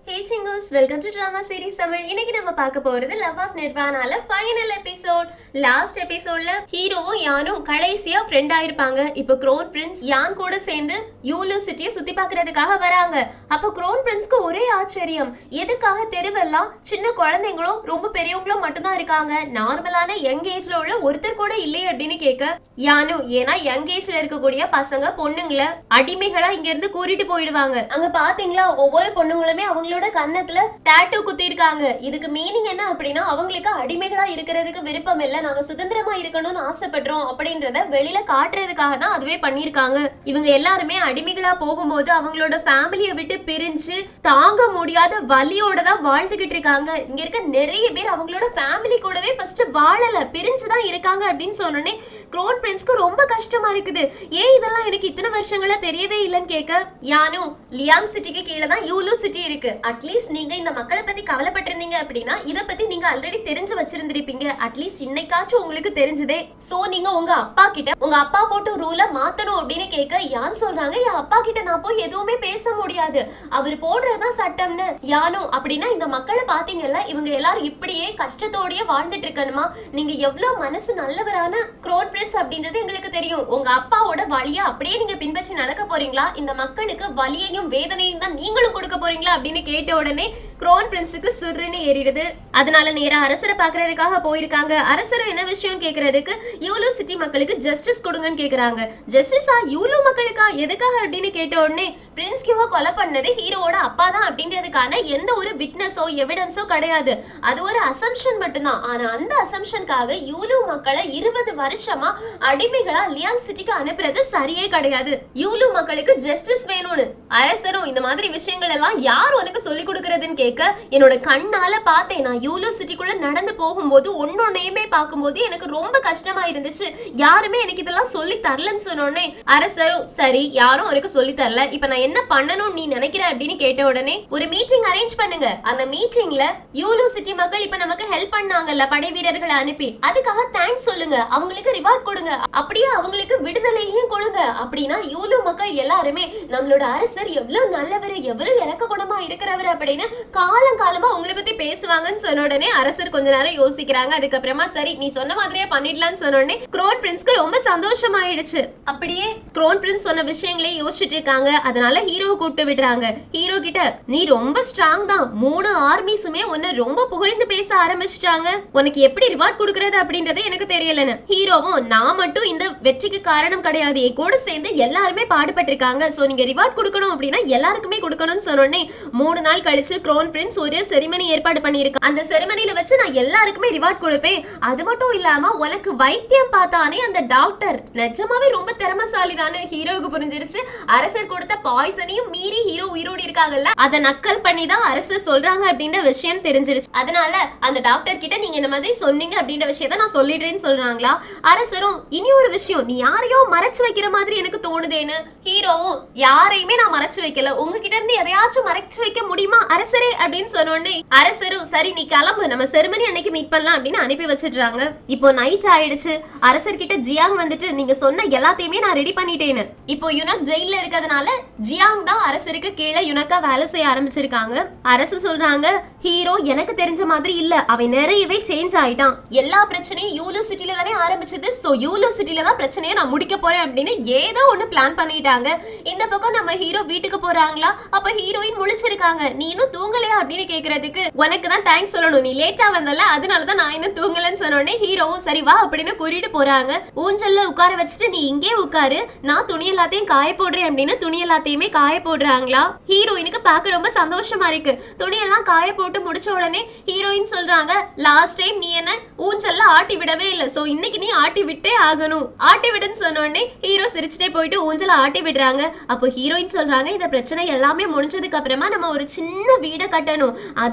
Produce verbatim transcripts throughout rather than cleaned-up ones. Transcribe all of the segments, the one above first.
Hey chingos, welcome to drama series Tamil. இன்னைக்கு நம்ம பார்க்க போறது Love of Nirvanaல ஃபைனல் எபிசோட். லாஸ்ட் எபிசோட்ல ஹீரோவும் யானும் கடைசியா ஃப்ரெண்ட் ஆயிருப்பாங்க. இப்போ க்ரோன் பிரின்ஸ் யான் கூட சேர்ந்து யூலோ சிட்டியை சுத்தி பார்க்கிறதுக்காக வராங்க. அப்போ க்ரோன் பிரின்ஸ்க்கு ஒரே ஆச்சரியம். எதுக்காக தெருவெல்லாம் சின்ன குழந்தைங்களும் ரொம்ப பெரியவங்களும் மட்டும்தான் இருக்காங்க, நார்மலான யங் ஏஜ்ல உள்ள ஒருத்தர் கூட இல்லையே அப்படின்னு கேட்க யானு, ஏன்னா யங் ஏஜ்ல இருக்கக்கூடிய பசங்க பொண்ணுங்களை அடிமைகளா இங்க இருந்து கூட்டிட்டு போயிடுவாங்க. அங்க பாத்தீங்களா ஒவ்வொரு பொண்ணுங்களுமே அவங்க கன்னத்துல டாட்டூ குத்தி இருக்காங்க. இதுக்கு மீனிங் என்ன அப்படின்னா அவங்களுக்கு அடிமைகளா இருக்கிறதுக்கு விருப்பம் இல்ல, நாங்க சுதந்திரமா இருக்கணும்னு ஆசைப்படுறோம் அப்படின்றத வெளியில காட்டுறதுக்காக தான் அதுவே பண்ணிருக்காங்க. இவங்க எல்லாருமே அடிமைகளா போகும்போது அவங்களோட ஃபேமிலியை விட்டு பிரிஞ்சு தாங்க முடியாத வலியோட தான் வாழ்ந்துகிட்டு இருக்காங்க. இங்க இருக்க நிறைய பேர் அவங்களோட ஃபேமிலி கூடவே ஃபர்ஸ்ட் வாழல, பிரிஞ்சுதான் இருக்காங்க அப்படின்னு சொன்னோன்னே க்ரோன் பிரின்ஸ்க்கு ரொம்ப கஷ்டமா இருக்குது. ஏன் இதெல்லாம் எனக்கு இத்தனை வருஷங்களா தெரியவே இல்லைன்னு கேட்க யானு, லியாங் சிட்டிக்கு கீழே தான் யூலோ சிட்டி இருக்கு. அட்லீஸ்ட் நீங்க இந்த மக்களை பத்தி கவலைப்பட்டிருந்தீங்க அப்படின்னா இத பத்தி நீங்க ஆல்ரெடி தெரிஞ்சு வச்சிருந்திருப்பீங்க. அட்லீஸ்ட் இன்னைக்காச்சும் உங்களுக்கு தெரிஞ்சதே. சோ நீங்க உங்க அப்பா கிட்ட உங்க அப்பா போட்டு ரூலை மாத்தணும் அப்படின்னு கேட்க யான் சொல்றாங்க, என் அப்பா கிட்ட நான் போய் எதுவுமே பேச முடியாது, அவர் போடுறதுதான் சட்டம்னு. யானு, அப்படின்னா இந்த மக்களை பாத்தீங்கல்ல, இவங்க எல்லாரும் இப்படியே கஷ்டத்தோடயே வாழ்ந்துட்டு இருக்கணுமா? நீங்க எவ்வளவு மனசு நல்லவரான க்ரோன் பிரின்ஸ் அப்படின்றது எங்களுக்கு தெரியும். உங்க அப்பாவோட வழியா அப்படியே நீங்க பின்பற்றி நடக்க போறீங்களா? இந்த மக்களுக்கு வலியையும் வேதனையும் தான் நீங்களும் கொடுக்க போறீங்களா அப்படின்னு கேட்ட உடனே க்ரோன் பிரின்ஸுக்கு சுருன்னு ஏறிடுது. அதனால நேரா அரசரை பாக்குறதுக்காக போயிருக்காங்க. அரசர் என்ன விஷயம் கேக்குறதுக்கு யூலோ சிட்டி மக்களுக்கு ஜஸ்டிஸ் கொடுங்கன்னு கேக்குறாங்க. ஜஸ்டிஸா யூலோ மக்களுக்கா? எதுக்காக அப்படின்னு கேட்ட உடனே பிரின்ஸ் கியூவை கொலை பண்ணது ஹீரோவோட அப்பா தான் அப்படின்றதுக்கான எந்த ஒரு விட்னஸோ எவிடன்ஸோ கிடையாது, அது ஒரு அசம்ஷன் மட்டும்தான். ஆனா அந்த அசம்ஷனுக்காக யூலோ மக்களை இருபது வருஷமா அடிமைகளா லியாங் சிட்டிக்கு அனுப்புறது சரியே கிடையாது. யூலோ மக்களுக்கு ஜஸ்டிஸ் வேணும்னு அரசரும் இந்த மாதிரி விஷயங்கள் எல்லாம் யார் உனக்கு சொல்லி கொடுக்கறதுன்னு கேட்க, என்னோட கண்ணால பார்த்தேன். நான் யூலோ சிட்டிக்குள்ள நடந்து போகும்போது ஒன்னொன்னையுமே பார்க்கும்போது எனக்கு ரொம்ப கஷ்டமா இருந்துச்சு. யாருமே எனக்கு இதெல்லாம் சொல்லி தரலன்னு சொன்னோடனே அரசரும், சரி யாரும் உனக்கு சொல்லி தரல, இப்ப நான் என்ன பண்ணணும் நீ நினைக்கிற அப்படின்னு கேட்ட உடனே ஒரு மீட்டிங் அரேஞ்ச் பண்ணுங்க. அந்த மீட்டிங்ல யூலோ சிட்டி மக்கள் இப்ப நமக்கு ஹெல்ப் பண்ணாங்கல்ல படை வீரர்களை அனுப்பி, அதுக்காக தேங்க்ஸ் சொல்லுங்க, அவங்களுக்கு ரிவார்ட் கொடுங்க, அப்படியே அவங்களுக்கு விடுதலையும் கொடுங்க. அப்படின்னா யூலோ மக்கள் எல்லாருமே நம்மளோட அரசர் எவ்வளவு நல்லவர், எவ்வளவு இறக்க குணமா இருக்கிறவர் அப்படின்னு காலம் காலமா உங்களை பத்தி பேசுவாங்கன்னு சொன்ன உடனே அரசர் கொஞ்ச நேரம் யோசிக்கிறாங்க. அதுக்கப்புறமா சரி நீ சொன்ன மாதிரியே பண்ணிடலாம்னு சொன்ன உடனே க்ரோன் பிரின்ஸ்க்கு ரொம்ப சந்தோஷமாயிடுச்சு. அப்படியே க்ரோன் பிரின்ஸ் சொன்ன விஷயங்களே யோசிச்சுட்டு இருக்காங்க. அதனால ஹீரோவை கூப்பிட்டு விடுறாங்க. ஹீரோ கிட்ட, நீ ரொம்ப ஸ்ட்ராங் தான், மூணு ஆர்மிஸுமே உன்னை ரொம்ப புகழ்ந்து பேச ஆரம்பிச்சிட்டாங்க, உனக்கு எப்படி ரிவார்ட் கொடுக்கறது அப்படின்றது எனக்கு தெரியலன்னு. ஹீரோவும், நான் மட்டும் இந்த வெற்றிக்கு காரணம் கிடையாது, என் கூட சேர்ந்து எல்லாருமே பாடுபட்டிருக்காங்க, சோ நீங்க ரிவார்ட் கொடுக்கணும் அப்படின்னா எல்லாருக்குமே கொடுக்கணும்னு சொன்ன உடனே மூணு நாள் கழிச்சு க்ரோன் பிரின்ஸ் ஒரு செரிமனி ஏற்பாடு பண்ணியிருக்காங்க. அந்த செரிமனில வச்சு நான் எல்லாருக்குமே ரிவார்ட் கொடுப்பேன். அது மட்டும் இல்லாம உனக்கு வைத்தியம் பார்த்தானே அந்த டாக்டர் நிஜமாவே ரொம்ப திறமைசாலி தானே. ஹீரோவுக்கு புரிஞ்சிருச்சு, அரசர் கொடுத்த பாய்சனையும் மீறி ஹீரோ உயிரோடு இருக்காங்கல்ல, அதை நக்கல் பண்ணி தான் அரசர் சொல்றாங்க அப்படின்ற விஷயம் தெரிஞ்சிருச்சு. அதனால அந்த டாக்டர் கிட்ட நீங்க இந்த மாதிரி சொன்னீங்க அப்படின்ற விஷயத்த நான் சொல்லிடுறேன்னு சொல்றாங்களா. அரசரும், இனி ஒரு விஷயம், நீ யாரையோ மறைச்சு வைக்கிற மாதிரி எனக்கு தோணுதேன்னு. ஹீரோவும், யாரையுமே நான் மறைச்சு வைக்கல, உங்ககிட்ட இருந்து எதையாச்சும் மறைச்சு வைக்க முடியுமா அரசரே அப்படின்னு சொன்னோடனே அரசரும், சரி நீ கிளம்பு, நம்ம செரிமனி அன்னைக்கு மீட் பண்ணலாம் அப்படின்னு அனுப்பி வச்சிடுறாங்க. இப்போ நைட் ஆயிடுச்சு. அரசர் கிட்ட ஜியாங் வந்துட்டு, நீங்க சொன்ன எல்லாத்தையுமே நான் ரெடி பண்ணிட்டேன்னு. இப்போ யுனக் ஜெயில இருக்கிறதுனால ஜியாங் தான் அரசருக்கு கீழே யுனக்கா வேலை செய்ய ஆரம்பிச்சிருக்காங்க. அரசு சொல்றாங்க, ஹீரோ எனக்கு தெரிஞ்ச மாதிரி இல்ல, அவன் நிறையவே சேஞ்ச் ஆயிட்டான், எல்லா பிரச்சனையும் யூலோ சிட்டில தானே ஆரம்பிச்சது, சோ யூலோ சிட்டில தான் பிரச்சனையை நான் முடிக்க போறேன் அப்படின்னு ஏதோ ஒண்ணு பிளான் பண்ணிட்டாங்க. இந்த பக்கம் நம்ம ஹீரோ வீட்டுக்கு போறாங்களா, அப்ப ஹீரோயின் முழிச்சிருக்காங்க. நீ இன்னும் தூங்கலையா அப்படின்னு கேக்குறதுக்கு, உனக்கு தான் தேங்க்ஸ் சொல்லணும், நீ லேட்டா வந்தல அதனாலதான் நான் இன்னும் தூங்கலன்னு சொன்னோடனே ஹீரோவும் சரி வா அப்படின்னு கூட்டிட்டு போறாங்க. ஊஞ்சல்ல உட்கார வச்சுட்டு நீ இங்கே உட்காரு, நான் துணி எல்லாத்தையும் காய போடுறேன் அப்படின்னு துணி எல்லாத்தையுமே காய போடுறாங்களா. ஹீரோயினுக்கு பார்க்க ரொம்ப சந்தோஷமா இருக்கு. துணியெல்லாம் காய போட்டு முடிச்ச உடனே ஹீரோயின் சொல்றாங்க, லாஸ்ட் டைம் நீ என்ன ஊஞ்சல்ல ஆட்டி விடவே இல்லை, சோ இன்னைக்கு நீ ஆட்டி விட்டே ஆகணும், ஆட்டி விடுன்னு சொன்ன உடனே ஹீரோ சிரிச்சுட்டே போயிட்டு ஊஞ்சல ஆட்டி விடுறாங்க. அப்போ ஹீரோயின் சொல்றாங்க, இந்த பிரச்சனை எல்லாமே முடிஞ்சதுக்கு அப்புறமா நம்ம ஒரு சின்ன வீடை கட்டணும், அங்க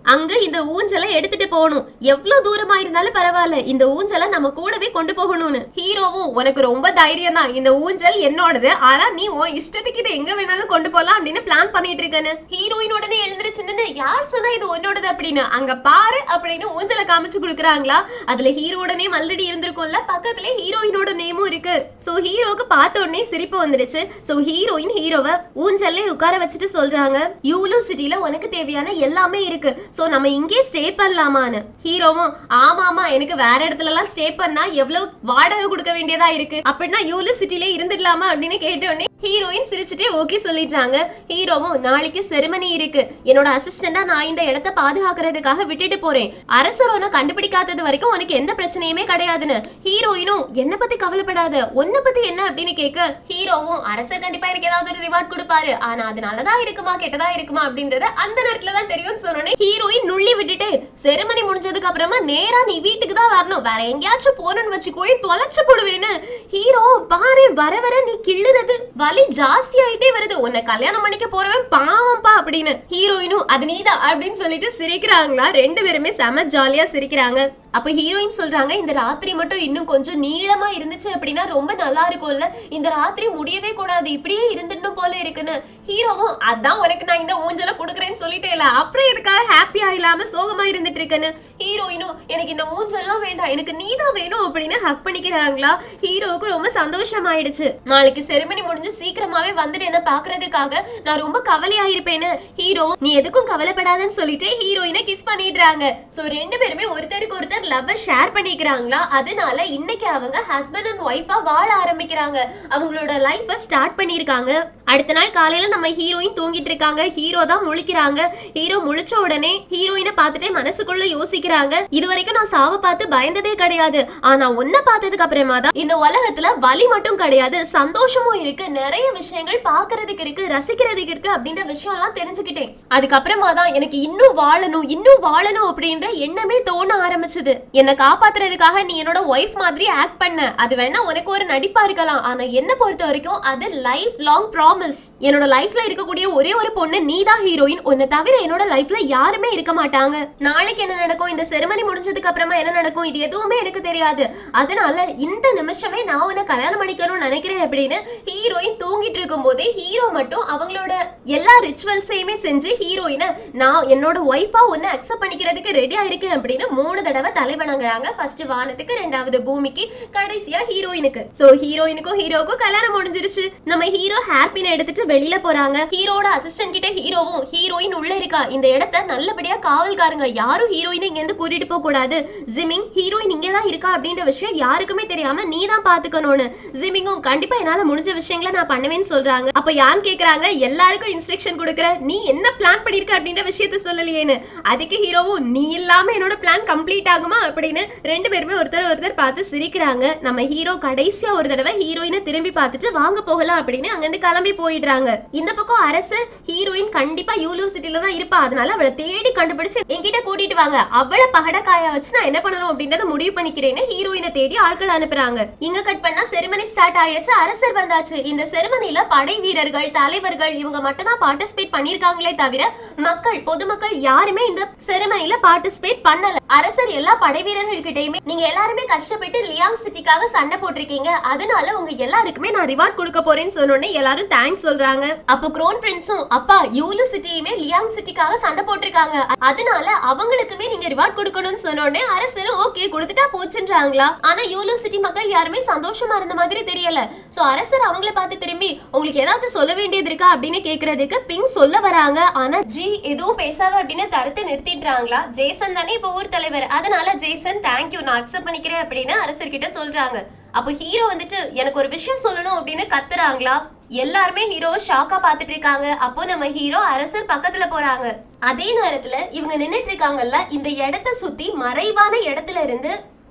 அங்க இந்த ஊஞ்சலை எடுத்துட்டு போகணும், எவ்வளவு தூரமா இருந்தாலும் பரவாயில்ல இந்த ஊஞ்சலை நம்ம கூடவே கொண்டு போகணும்னு. ஹீரோவும் உனக்கு ரொம்ப தைரியம் தான், இந்த ஊஞ்சல் என்னோடது, ஆனா நீ உன் இஷ்டத்துக்கு இதை எங்க வேணாலும் கொண்டு போலாம் அப்படின்னு பிளான் பண்ணிட்டு இருக்கேன்னு. ஹீரோயின் உடனே எழுந்திருச்சுன்னு யார் சொன்னா இது உன்னோடது அப்படின்னு, அங்க பாரு அப்படின்னு ஊஞ்சலை காமிச்சு கொடுக்குறாங்களா. அதுல ஹீரோ உடனே மல்லடி இருந்திருக்கும்ல, பக்கத்துல ஹீரோயினோட நேமும் இருக்கு. சோ ஹீரோக்கு பார்த்த உடனே சிரிப்பு வந்துருச்சு. சோ ஹீரோயின் ஹீரோவை ஊஞ்சல்ல உட்கார வச்சுட்டு சொல்றாங்க, யூலு சிட்டில உனக்கு தேவையான எல்லாமே இருக்கு, சோ நம்ம இங்கே ஸ்டே பண்ணலாமான்னு. ஹீரோவும் ஆமாமா எனக்கு வேற இடத்துல எல்லாம் ஸ்டே பண்ணா எவ்வளவு வாடகை கொடுக்க வேண்டியதா இருக்கு, அப்படின்னா யூலு சிட்டில இருந்துடலாமா அப்படின்னு கேட்ட உடனே ஹீரோயின் சிரிச்சுட்டே ஓகே சொல்லிட்டாங்க. ஹீரோவும் நாளைக்கு செரிமனி இருக்கு, என்னோட அசிஸ்டண்டா நான் இந்த இடத்தை பாதுகாக்கிறதுக்காக விட்டுட்டு போறேன், அரசர் உன்னை கண்டுபிடிக்காதது வரைக்கும் உனக்கு எந்த பிரச்சனையுமே கிடையாதுன்னு. ஹீரோயினும் என்ன பத்தி கவலைப்படாத, உன்னை பத்தி என்ன அப்படின்னு கேட்க ஹீரோவும் அரசர் கண்டிப்பா எனக்கு ஏதாவது ஒரு ரிவார்ட் கொடுப்பாரு, ஆனா அது நல்லதா இருக்குமா கெட்டதா இருக்குமா அப்படின்றத அந்த நேரத்துல தான் தெரியும் சொன்னோன்னே ஹீரோயின் நுள்ளி விட்டுட்டு செரிமனி முடிஞ்சதுக்கு அப்புறமா நேரா நீ வீட்டுக்கு தான் வரணும், வேற எங்கேயாச்சும் போறன்னு வச்சுக்கோய் தொலைச்சு போடுவேன்னு. ஹீரோ பாரு வர வர நீ கிள்ளுறது வலி ஜாஸ்தி ஆயிட்டே வருது, உன்னை கல்யாணம் பண்ணிக்க போறவன் பாவம்பா அப்படின்னு. ஹீரோயினும் அது நீதான் அப்படின்னு சொல்லிட்டு சிரிக்கிறாங்களா. ரெண்டு பேருமே செம ஜாலியா சிரிக்கிறாங்க. அப்ப ஹீரோயின் சொல்றாங்க, இந்த ராத்திரி மட்டும் இன்னும் கொஞ்சம் நீளமா இருந்துச்சு அப்படின்னா ரொம்ப நல்லா இருக்கும்ல, இந்த ராத்திரி முடியவே கூடாது, இப்படியே இருந்துடணும் போல இருக்குன்னு. ஹீரோவும் அதான் உனக்கு நான் இந்த ஊஞ்சல கொடுக்குறேன்னு சொல்லிட்டே இல்ல, அப்புறம் எதுக்காக ஹாப்பியா இல்லாம சோகமா இருந்துட்டு இருக்குன்னு. ஹீரோயினும் எனக்கு இந்த ஊஞ்சல்லாம் வேண்டாம், எனக்கு நீதான் வேணும் அப்படின்னு ஹக் பண்ணிக்கிறாங்களா. ஹீரோவுக்கு ரொம்ப சந்தோஷம் ஆயிடுச்சு. நாளைக்கு செரிமனி முடிஞ்சு சீக்கிரமாவே வந்துட்டு என்ன பாக்குறதுக்காக நான் ரொம்ப கவலையா இருப்பேன்னு. ஹீரோ நீ எதுக்கும் கவலைப்படாதன்னு சொல்லிட்டு ஹீரோயினை கிஸ் பண்ணிடுறாங்க. சோ ரெண்டு பேருமே ஒருத்தருக்கு ஒருத்தர் லவ் ஷேர் பண்ணிக்கிறாங்களா. அதனால இன்னைக்கு அவங்க ஹஸ்பண்ட் அண்ட் ஒய்ஃபா வாழ ஆரம்பிக்கிறாங்க, அவங்களோட லைஃப ஸ்டார்ட் பண்ணிருக்காங்க. அடுத்த நாள் காலையில நம்ம ஹீரோயின் தூங்கிட்டு இருக்காங்க, ஹீரோ தான் முழிக்கிறாங்க. ஹீரோ முழிச்ச உடனே ஹீரோயினை பார்த்துட்டே மனசுக்குள்ள யோசிக்கிறாங்க, இது வரைக்கும் நான் சாவ பார்த்து பயந்ததே கிடையாது, ஆனா ஒன்ன பார்த்ததுக்கு அப்புறமா தான் இந்த உலகத்துல வலி மட்டும் கிடையாது சந்தோஷமும் இருக்கு, நிறைய விஷயங்கள் பாக்குறதுக்கு இருக்கு, ரசிக்கிறதுக்கு இருக்கு அப்படின்ற விஷயம் எல்லாம் தெரிஞ்சுக்கிட்டேன். அதுக்கப்புறமா தான் எனக்கு இன்னும் வாழணும் இன்னும் வாழணும் அப்படின்ற எண்ணமே தோண ஆரம்பிச்சது. என்ன காப்பாத்துறதுக்காக நீ என்னோட ஒய்ஃப் மாதிரி ஆக்ட் பண்ண, அது வேணா உனக்கு ஒரு நடிப்பா இருக்கலாம், ஆனா என்ன பொறுத்த வரைக்கும் அது லைஃப் லாங் ப்ராமிஸ். என்னோட லைஃப்ல இருக்கக்கூடிய ஒரே ஒரு பொண்ணு நீதான் ஹீரோயின், உன்னை தவிர என்னோட லைஃப்ல யாருமே இருக்க மாட்டாங்க. நாளைக்கு என்ன நடக்கும், இந்த செரிமனி முடிஞ்சதுக்கு அப்புறமா என்ன நடக்கும், இது எதுவுமே எனக்கு தெரியாது, அதனால இந்த நிமிஷமே நான் உன்னை கல்யாணம் பண்ணிக்கணும்னு நினைக்கிறேன் அப்படின்னு ஹீரோயின் தூங்கிட்டு இருக்கும் போதே ஹீரோ மட்டும் அவங்களோட எல்லா ரிச்சுவல்ஸையுமே செஞ்சு ஹீரோயினை நான் என்னோட ஒய்ஃபா உன்னை அக்செப்ட் பண்ணிக்கிறதுக்கு ரெடியா இருக்கேன் அப்படின்னு மூணு தடவை தலைவணங்குறாங்க. ஃபர்ஸ்ட் வானத்துக்கு, ரெண்டாவது பூமிக்கு, கடைசியா ஹீரோயினுக்கு. சோ ஹீரோயினுக்கும் ஹீரோவுக்கும் கல்யாணம் முடிஞ்சிருச்சு. நம்ம ஹீரோ ஹாப்பினை எடுத்துட்டு வெளியில போறாங்க. ஹீரோட அசிஸ்டன்ட் கிட்ட ஹீரோவும் ஹீரோயின் உள்ள இருக்கா, இந்த இடத்தை நல்லபடியா காவல்காரங்க யாரும் ஹீரோயினை இங்க இருந்து கூட்டிட்டு போக கூடாது, ஜிமிங் ஹீரோயின் இங்க தான் இருக்கா அப்படின்ற விஷயம் யாருக்குமே தெரியாம நீ தான் பாத்துக்கணும்னு. ஜிமிங்கும் கண்டிப்பா என்னால முடிஞ்ச விஷயங்களை நான் பண்ணுவேன்னு சொல்றாங்க. அப்ப யான் கேக்குறாங்க, எல்லாருக்கும் இன்ஸ்ட்ரக்ஷன் கொடுக்குற நீ என்ன பிளான் பண்ணிருக்க அப்படின்ற விஷயத்த சொல்லலையேன்னு. அதுக்கு ஹீரோவும் நீ இல்லாம என்னோட பிளான் கம்ப்ளீட் ஆகுமா அப்படின்னு ரெண்டு பேருமே ஒருத்தர் ஒருத்தர் பார்த்து சிரிக்கிறாங்க. நம்ம ஹீரோ கடைசியா ஒரு தடவை ஹீரோயினை திரும்பி பார்த்துட்டு வாங்க போகலாம் அப்படின்னு அங்கிருந்து கிளம்பி போயிடுறாங்க. இந்த பக்கம் அரசர் ஹீரோயின் கண்டிப்பா யூலு சிட்டில தான் இருப்பா, அதனால அவளை தேடி கண்டுபிடிச்சு என்கிட்ட கூட்டிட்டு வாங்க, அவளை பகடக்காய வச்சு நான் என்ன பண்ணணும் அப்படின்றத முடிவு பண்ணிக்கிறேன்னு ஹீரோயினை தேடி ஆட்கள் அனுப்புறாங்க. இங்க கட் பண்ணா செரிமனி ஸ்டார்ட் ஆயிடுச்சு, அரசர் வந்தாச்சு. இந்த செரிமனில படை வீரர்கள் தலைவர்கள் இவங்க மட்டும் தான் பார்ட்டிசிபேட் பண்ணிருக்காங்களே தவிர மக்கள் பொதுமக்கள் யாருமே இந்த செரிமனில பார்ட்டிசிபேட் பண்ணல. அரசர் எல்லா படை வீரர்கள் கிட்டயுமே நீங்க எல்லாருமே கஷ்டப்பட்டு லியாங் சிட்டிக்காக சண்டை போட்டிருக்கீங்க, அதனால உங்க எல்லாருக்குமே நான் ரிவார்ட் கொடுக்க போறேன்னு சொன்னோன்னே எல்லாரும் தேங்க்ஸ் சொல்றாங்க. அப்போ க்ரோன் பிரின்ஸும் அப்பா யூலு சிட்டியுமே லியாங் சிட்டிக்காக சண்டை போட்டிருக்காங்க, அதனால அவங்களுக்குமே நீங்க ரிவார்ட் கொடுக்கணும்னு சொன்னோன்னே அரசரும் ஓகே கொடுத்துட்டா போச்சுன்றாங்களா. ஆனா யூலு சிட்டி மக்கள் யாருமே சந்தோஷமா இருந்த மாதிரி தெரியல. சோ அரசர் அவங்கள பார்த்து திரும்பி உங்களுக்கு ஏதாவது சொல்ல வேண்டியது இருக்கா அப்படின்னு கேக்குறதுக்கு பிங் சொல்ல வராங்க. ஆனா ஜி எதுவும் பேசாத அப்படின்னு தடுத்து நிறுத்திடுறாங்களா. ஜேசன் தானே இப்போ ஊர் தலைவர், அதனால ஜேசன் தேங்க்யூ நான் அக்செப்ட் பண்ணிக்கிறேன் அப்படின்னு அரசர்கிட்ட சொல்றாங்க. அப்போ ஹீரோ வந்துட்டு எனக்கு ஒரு விஷயம் சொல்லணும் அப்படின்னு கத்துறாங்களா. எல்லாருமே ஹீரோ ஷாக்கா பாத்துட்டு இருக்காங்க. அப்போ நம்ம ஹீரோ அரசர் பக்கத்துல போறாங்க. அதே நேரத்துல இவங்க நின்னுட்டு இருக்காங்கல்ல, இந்த இடத்தை சுத்தி மறைவான இடத்துல இருந்து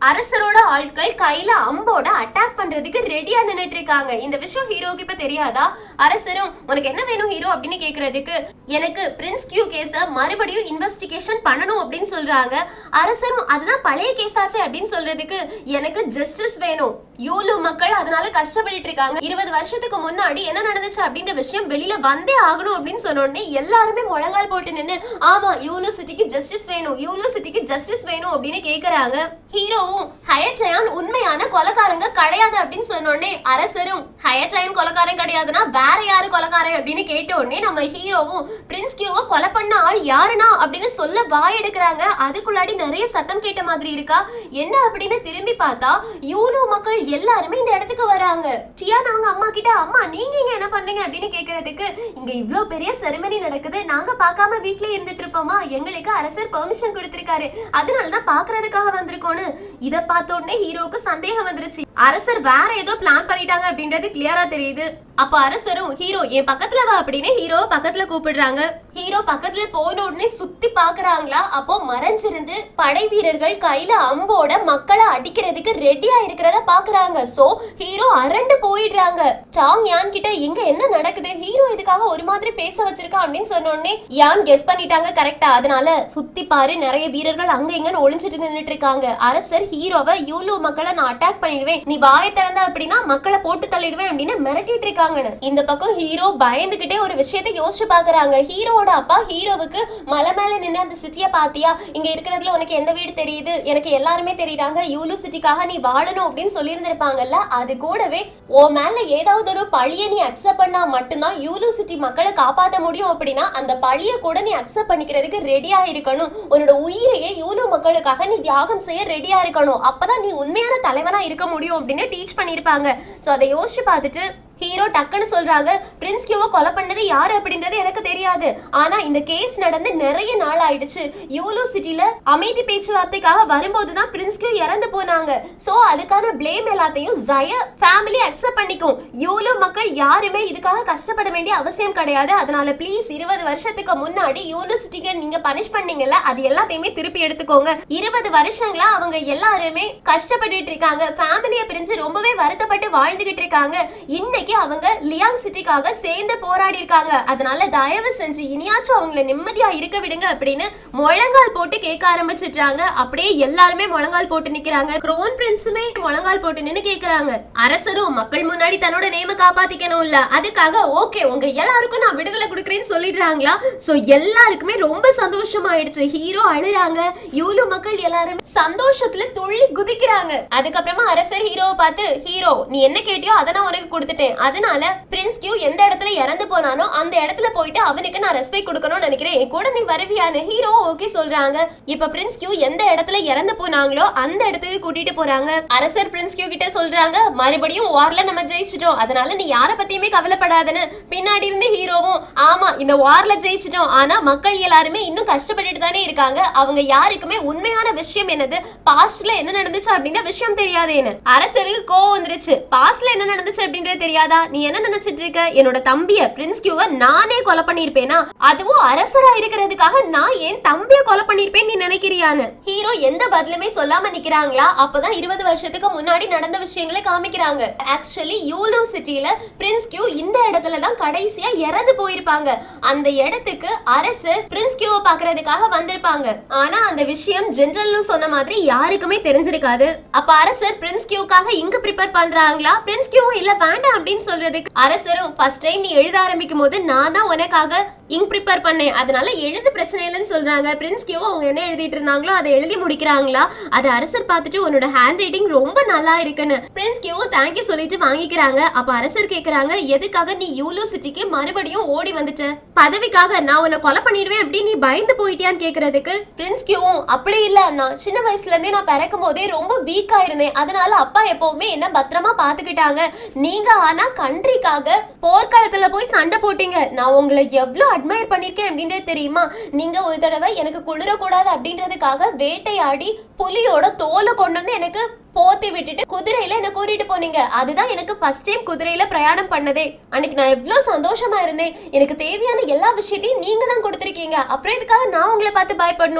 அரசரோட ஆட்கள் கையில அம்போட அட்டாக் பண்றதுக்கு ரெடியா நின்னுட்டு இருக்காங்க. இந்த விஷயம் ஹீரோக்கு இப்ப தெரியாதா? அரசரும் உனக்கு என்ன வேணும் ஹீரோ அப்படின்னு கேக்குறதுக்கு எனக்கு பிரின்ஸ் கியூ கேஸ மறுபடியும் இன்வெஸ்டிகேஷன் பண்ணணும் அப்படின்னு சொல்றாங்க. அரசரும் அதுதான் பழைய கேஸ் ஆச்சு அப்படின்னு சொல்றதுக்கு எனக்கு ஜஸ்டிஸ் வேணும், யூலு மக்கள் அதனால கஷ்டப்பட்டு இருக்காங்க, இருபது வருஷத்துக்கு முன்னாடி என்ன நடந்துச்சு அப்படின்ற விஷயம் வெளியில வந்தே ஆகணும் அப்படின்னு சொன்ன உடனே எல்லாருமே முழங்கால் போட்டு நின்னு ஆமா யூலு சிட்டிக்கு ஜஸ்டிஸ் வேணும், யூலு சிட்டிக்கு ஜஸ்டிஸ் வேணும் அப்படின்னு கேக்குறாங்க. ஹீரோவும் ஹயட்ரயான் உண்மையான கொலைகாரங்க கிடையாது அப்படின்னு சொன்ன உடனே அரசரும் ஹயட்ரயான் கொலைகாரன் கிடையாதுன்னா வேற யாரு கொலைகாரன் அப்படின்னு கேட்ட உடனே நம்ம ஹீரோவும் பிரின்ஸ் கியூவை கொலை பண்ண ஆள் யாருனா அப்படின்னு சொல்ல வாய் எடுக்கிறாங்க. அதுக்குள்ளாடி நிறைய சத்தம் கேட்ட மாதிரி இருக்கா, என்ன அப்படின்னு திரும்பி பார்த்தா யூலு மக்கள் எல்லாருமே இந்த இடத்துக்கு வராங்க. டியான் அவங்க அம்மா கிட்ட அம்மா நீங்க இங்க என்ன பண்றீங்க அப்படின்னு கேக்குறதுக்கு இங்க இவ்ளோ பெரிய செரிமனி நடக்குது, நாங்க பார்க்காம வீட்ல இருந்துட்டு இருப்போமா, எங்களுக்கு அரசர் பெர்மிஷன் கொடுத்திருக்காரு, அதனாலதான் பாக்குறதுக்காக வந்திருக்கோன்னு. இத பார்த்த உடனே ஹீரோக்கு சந்தேகம் வந்துருச்சு, அரசர் வேற ஏதோ பிளான் பண்ணிட்டாங்க அப்படின்றது கிளியரா தெரியுது. அப்ப அரசரும் ஹீரோ என் பக்கத்துல வா அப்படின்னு ஹீரோ பக்கத்துல கூப்பிடுறாங்க. ஹீரோ பக்கத்துல போன உடனே சுத்தி பாக்குறாங்களா, அப்போ மறைஞ்சிருந்து படை வீரர்கள் கையில அம்போட மக்களை அடிக்கிறதுக்கு ரெடியா இருக்கிறத பாக்குறாங்க. சோ ஹீரோ அரண்டு போயிடுறாங்க. டாங் யான் கிட்ட இங்க என்ன நடக்குது, ஹீரோ இதுக்காக ஒரு மாதிரி பேச வச்சிருக்கா அப்படின்னு சொன்ன உடனே யான் கெஸ் பண்ணிட்டாங்க கரெக்டா, அதனால சுத்தி பாரு நிறைய வீரர்கள் அங்க இங்கன்னு ஒளிஞ்சிட்டு நின்னுட்டு இருக்காங்க. அரசர் ஹீரோவை யூலு மக்களை நான் அட்டாக் பண்ணிடுவேன், நீ வாயை திறந்த அப்படின்னா மக்களை போட்டு தள்ளிடுவேன் அப்படின்னு மிரட்டிட்டு இருக்காங்க. இந்த பக்கம் ஹீரோ பயந்துகிட்டே ஒரு விஷயத்தை யோசிச்சு பாக்குறாங்க. ஹீரோட அப்பா ஹீரோவுக்கு மலை மேல நின்று அந்த சிட்டியை பாத்தியா, இங்க இருக்கிறதுல உனக்கு எந்த வீடு தெரியுது, எனக்கு எல்லாருமே தெரியுறாங்க, யூலு சிட்டிக்காக நீ வாழணும் அப்படின்னு சொல்லி இருந்திருப்பாங்கல்ல, அது கூடவே ஓ மேல ஏதாவது ஒரு பழிய நீ அக்செப்ட் பண்ணா மட்டும்தான் யூலு சிட்டி மக்களை காப்பாற்ற முடியும் அப்படின்னா அந்த பழிய கூட நீ அக்செப்ட் பண்ணிக்கிறதுக்கு ரெடியா இருக்கணும், உன்னோட உயிரையே யூலு மக்களுக்காக நீ தியாகம் செய்ய ரெடியா இருக்கணும், அப்பதான் நீ உண்மையான தலைவனா இருக்க முடியும் அப்படின்னு டீச் பண்ணிருப்பாங்க. சோ அதை யோசிச்சு பார்த்துட்டு ஹீரோ டக்குன்னு சொல்றாங்க பிரின்ஸ் கியூவை கொலை பண்ணது யாரு அப்படின்றது எனக்கு தெரியாது, ஆனா இந்த கேஸ் நடந்து நிறைய நாள் ஆயிடுச்சு, யூலு சிட்டில அமைதி பேச்சுவார்த்தைக்காக வரும்போதுதான் பிரின்ஸ் கியூ இறந்து போனாங்க. சோ அதுக்கான பிளேம் எல்லாத்தையும் ஜய ஃபேமிலி அக்செப்ட் பண்ணிக்கும், யூலு மக்கள் யாருமே இதுக்காக கஷ்டப்பட வேண்டிய அவசியம் கிடையாது, அதனால ப்ளீஸ் இருபது வருஷத்துக்கு முன்னாடி யூலு சிட்டிக்கு நீங்க பனிஷ் பண்ணீங்கல்ல அது எல்லாத்தையுமே திருப்பி எடுத்துக்கோங்க, இருபது வருஷங்களா அவங்க எல்லாருமே கஷ்டப்பட்டுட்டு இருக்காங்க, ஃபேமிலியை பிரிஞ்சு ரொம்பவே வருத்தப்பட்டு வாழ்ந்துகிட்டு இருக்காங்க, இன்னைக்கு அவங்க லியாங் சிட்டிக்காக சேர்ந்து போராடி இருக்காங்க, அதனால தயவு செஞ்சு இனியாச்சும் அவங்கள நிம்மதியா இருக்க விடுங்க அப்படின்னு முழங்கால் போட்டு கேட்க ஆரம்பிச்சிட்டாங்க. அப்படியே எல்லாருமே முழங்கால் போட்டு நிக்கிறாங்க. க்ரோன் பிரின்ஸுமே முழங்கால் போட்டு நின்னு கேக்குறாங்க. அரசரும் மக்கள் முன்னாடி தன்னோட நேம காப்பாத்திக்கணும் இல்ல, அதுக்காக ஓகே உங்க எல்லாருக்கும் நான் விடுதலை கொடுக்கறேன்னு சொல்லிடுறாங்களா. சோ எல்லாருக்குமே ரொம்ப சந்தோஷமாயிடுச்சு. ஹீரோ அழுறாங்க, யூலு மக்கள் எல்லாரும் சந்தோஷத்துல துள்ளி குதிக்கிறாங்க. அதுக்கப்புறமா அரசர் ஹீரோவை பார்த்து ஹீரோ நீ என்ன கேட்டியோ அதை நான் உனக்கு கொடுத்துட்டேன், அதனால பிரின்ஸ் கியூ எந்த இடத்துல இறந்து போனானோ அந்த இடத்துல போயிட்டு அவனுக்கு நான் ரெஸ்பெக்ட் கொடுக்கணும்னு நினைக்கிறேன், என் கூட நீ வருவியான்னு ஹீரோ ஓகே சொல்றாங்க. இப்ப பிரின்ஸ் கியூ எந்த இடத்துல இறந்து போனாங்களோ அந்த இடத்துக்கு கூட்டிட்டு போறாங்க. அரசர் பிரின்ஸ் கியூ கிட்ட சொல்றாங்க மறுபடியும் வார்ல நம்ம ஜெயிச்சிட்டோம், அதனால நீ யார பத்தியுமே கவலைப்படாதன்னு. பின்னாடி இருந்து ஹீரோவும் ஆமா இந்த வார்ல ஜெயிச்சிட்டோம், ஆனா மக்கள் எல்லாருமே இன்னும் கஷ்டப்பட்டுட்டு தானே இருக்காங்க, அவங்க யாருக்குமே உண்மையான விஷயம் என்னது பாஸ்ட்ல என்ன நடந்துச்சு அப்படின்ற விஷயம் தெரியாதேன்னு. அரசருக்கு கோவம் வந்துருச்சு, பாஸ்ட்ல என்ன நடந்துச்சு அப்படின்றது தெரியாதா, நீ என்ன நினைச்சிட்டு இருக்க, என்னோட தம்பிய பிரின்ஸ் கியூவை நானே கொலை பண்ணிருப்பேனா, அதுவும் அரசரா இருக்கிறதுக்காக நான் என் தம்பிய கொலை பண்ணிருப்பேன் நீ நினைக்கிறியான்னு. ஹீரோ எந்த பதிலுமே சொல்லாம நிக்கிறாங்களா. அப்பதான் இருபது வருஷத்துக்கு முன்னாடி நடந்த விஷயங்களை காமிக்கிறாங்க. ஆக்சுவலி யூலு சிட்டில பிரின்ஸ் கியூ இந்த இடத்துல தான் கடைசியா இறந்து போயிருப்பாங்க, அந்த இடத்துக்கு அரசர் பிரின்ஸ் கியூவை பாக்குறதுக்காக வந்திருப்பாங்க, ஆனா அந்த விஷயம் ஜெனரல் சொன்ன மாதிரி யாருக்குமே தெரிஞ்சிருக்காது. அப்ப அரசர் பிரின்ஸ் கியூக்காக இங்க ப்ரிப்பேர் பண்றாங்களா, பிரின்ஸ் கியூ இல்ல வேண்டாம் அப்படின்னு சொல்றதுக்கு அரசரும் ஃபர்ஸ்ட் டைம் நீ எழுத ஆரம்பிக்கும் போது நான் தான் உனக்காக இங்க் ப்ரிப்பேர் பண்ணேன், அதனால எழுது பிரச்சனை இல்லைன்னு சொல்றாங்க. பிரின்ஸ் கியூ அவங்க என்ன எழுதிட்டு இருந்தாங்களோ அதை எழுதி முடிக்கிறாங்களா. அது அரசர் பார்த்துட்டு உன்னோட ஹேண்ட் ரைட்டிங் ரொம்ப நல்லா இருக்குன்னு பிரின்ஸ் கியூ தேங்க்யூ சொல்லிட்டு வாங்கிக்கிறாங்க. அப்ப அரசர் கேக்குறாங்க எதுக்காக நீ யூலு சிட்டிக்கு மறுபடியும் ஓடி வந்துட்ட, பதவிக்காக நான் உன்னை கொலை பண்ணிடுவேன் அப்படி நீ பயந்து போயிட்டியான்னு கேக்குறதுக்கு பிரின்ஸ் கியூவும் அப்படி இல்ல அண்ணா, சின்ன வயசுல இருந்தே நான் பிறக்கும் போதே ரொம்ப வீக்கா இருந்தேன், அதனால அப்பா எப்பவுமே என்ன பத்திரமா பாத்துக்கிட்டாங்க, நீங்க ஆனா கண்ட்ரிக்காக போர்க்களத்துல போய் சண்டை போட்டீங்க, நான் உங்களை எவ்வளவு அட்மையர் பண்ணிருக்கேன் அப்படின்றது தெரியுமா, நீங்க ஒரு தடவை எனக்கு குளிர கூடாது அப்படின்றதுக்காக வேட்டையாடி புலியோட தோலை கொண்டு வந்து எனக்கு போத்தி விட்டுட்டு குதிரையில என்ன கூட்டிட்டு போனீங்க, அதுதான் எனக்கு ஃபர்ஸ்ட் டைம் குதிரையில பிரயாணம் பண்ணதே, அன்னைக்கு நான் எவ்வளவு சந்தோஷமா இருந்தேன், எனக்கு தேவையான எல்லா விஷயத்தையும் நீங்க தான் கொடுத்திருக்கீங்க, அப்புறம் இதுக்காக நான் உங்களை பார்த்து பயப்படணும்னு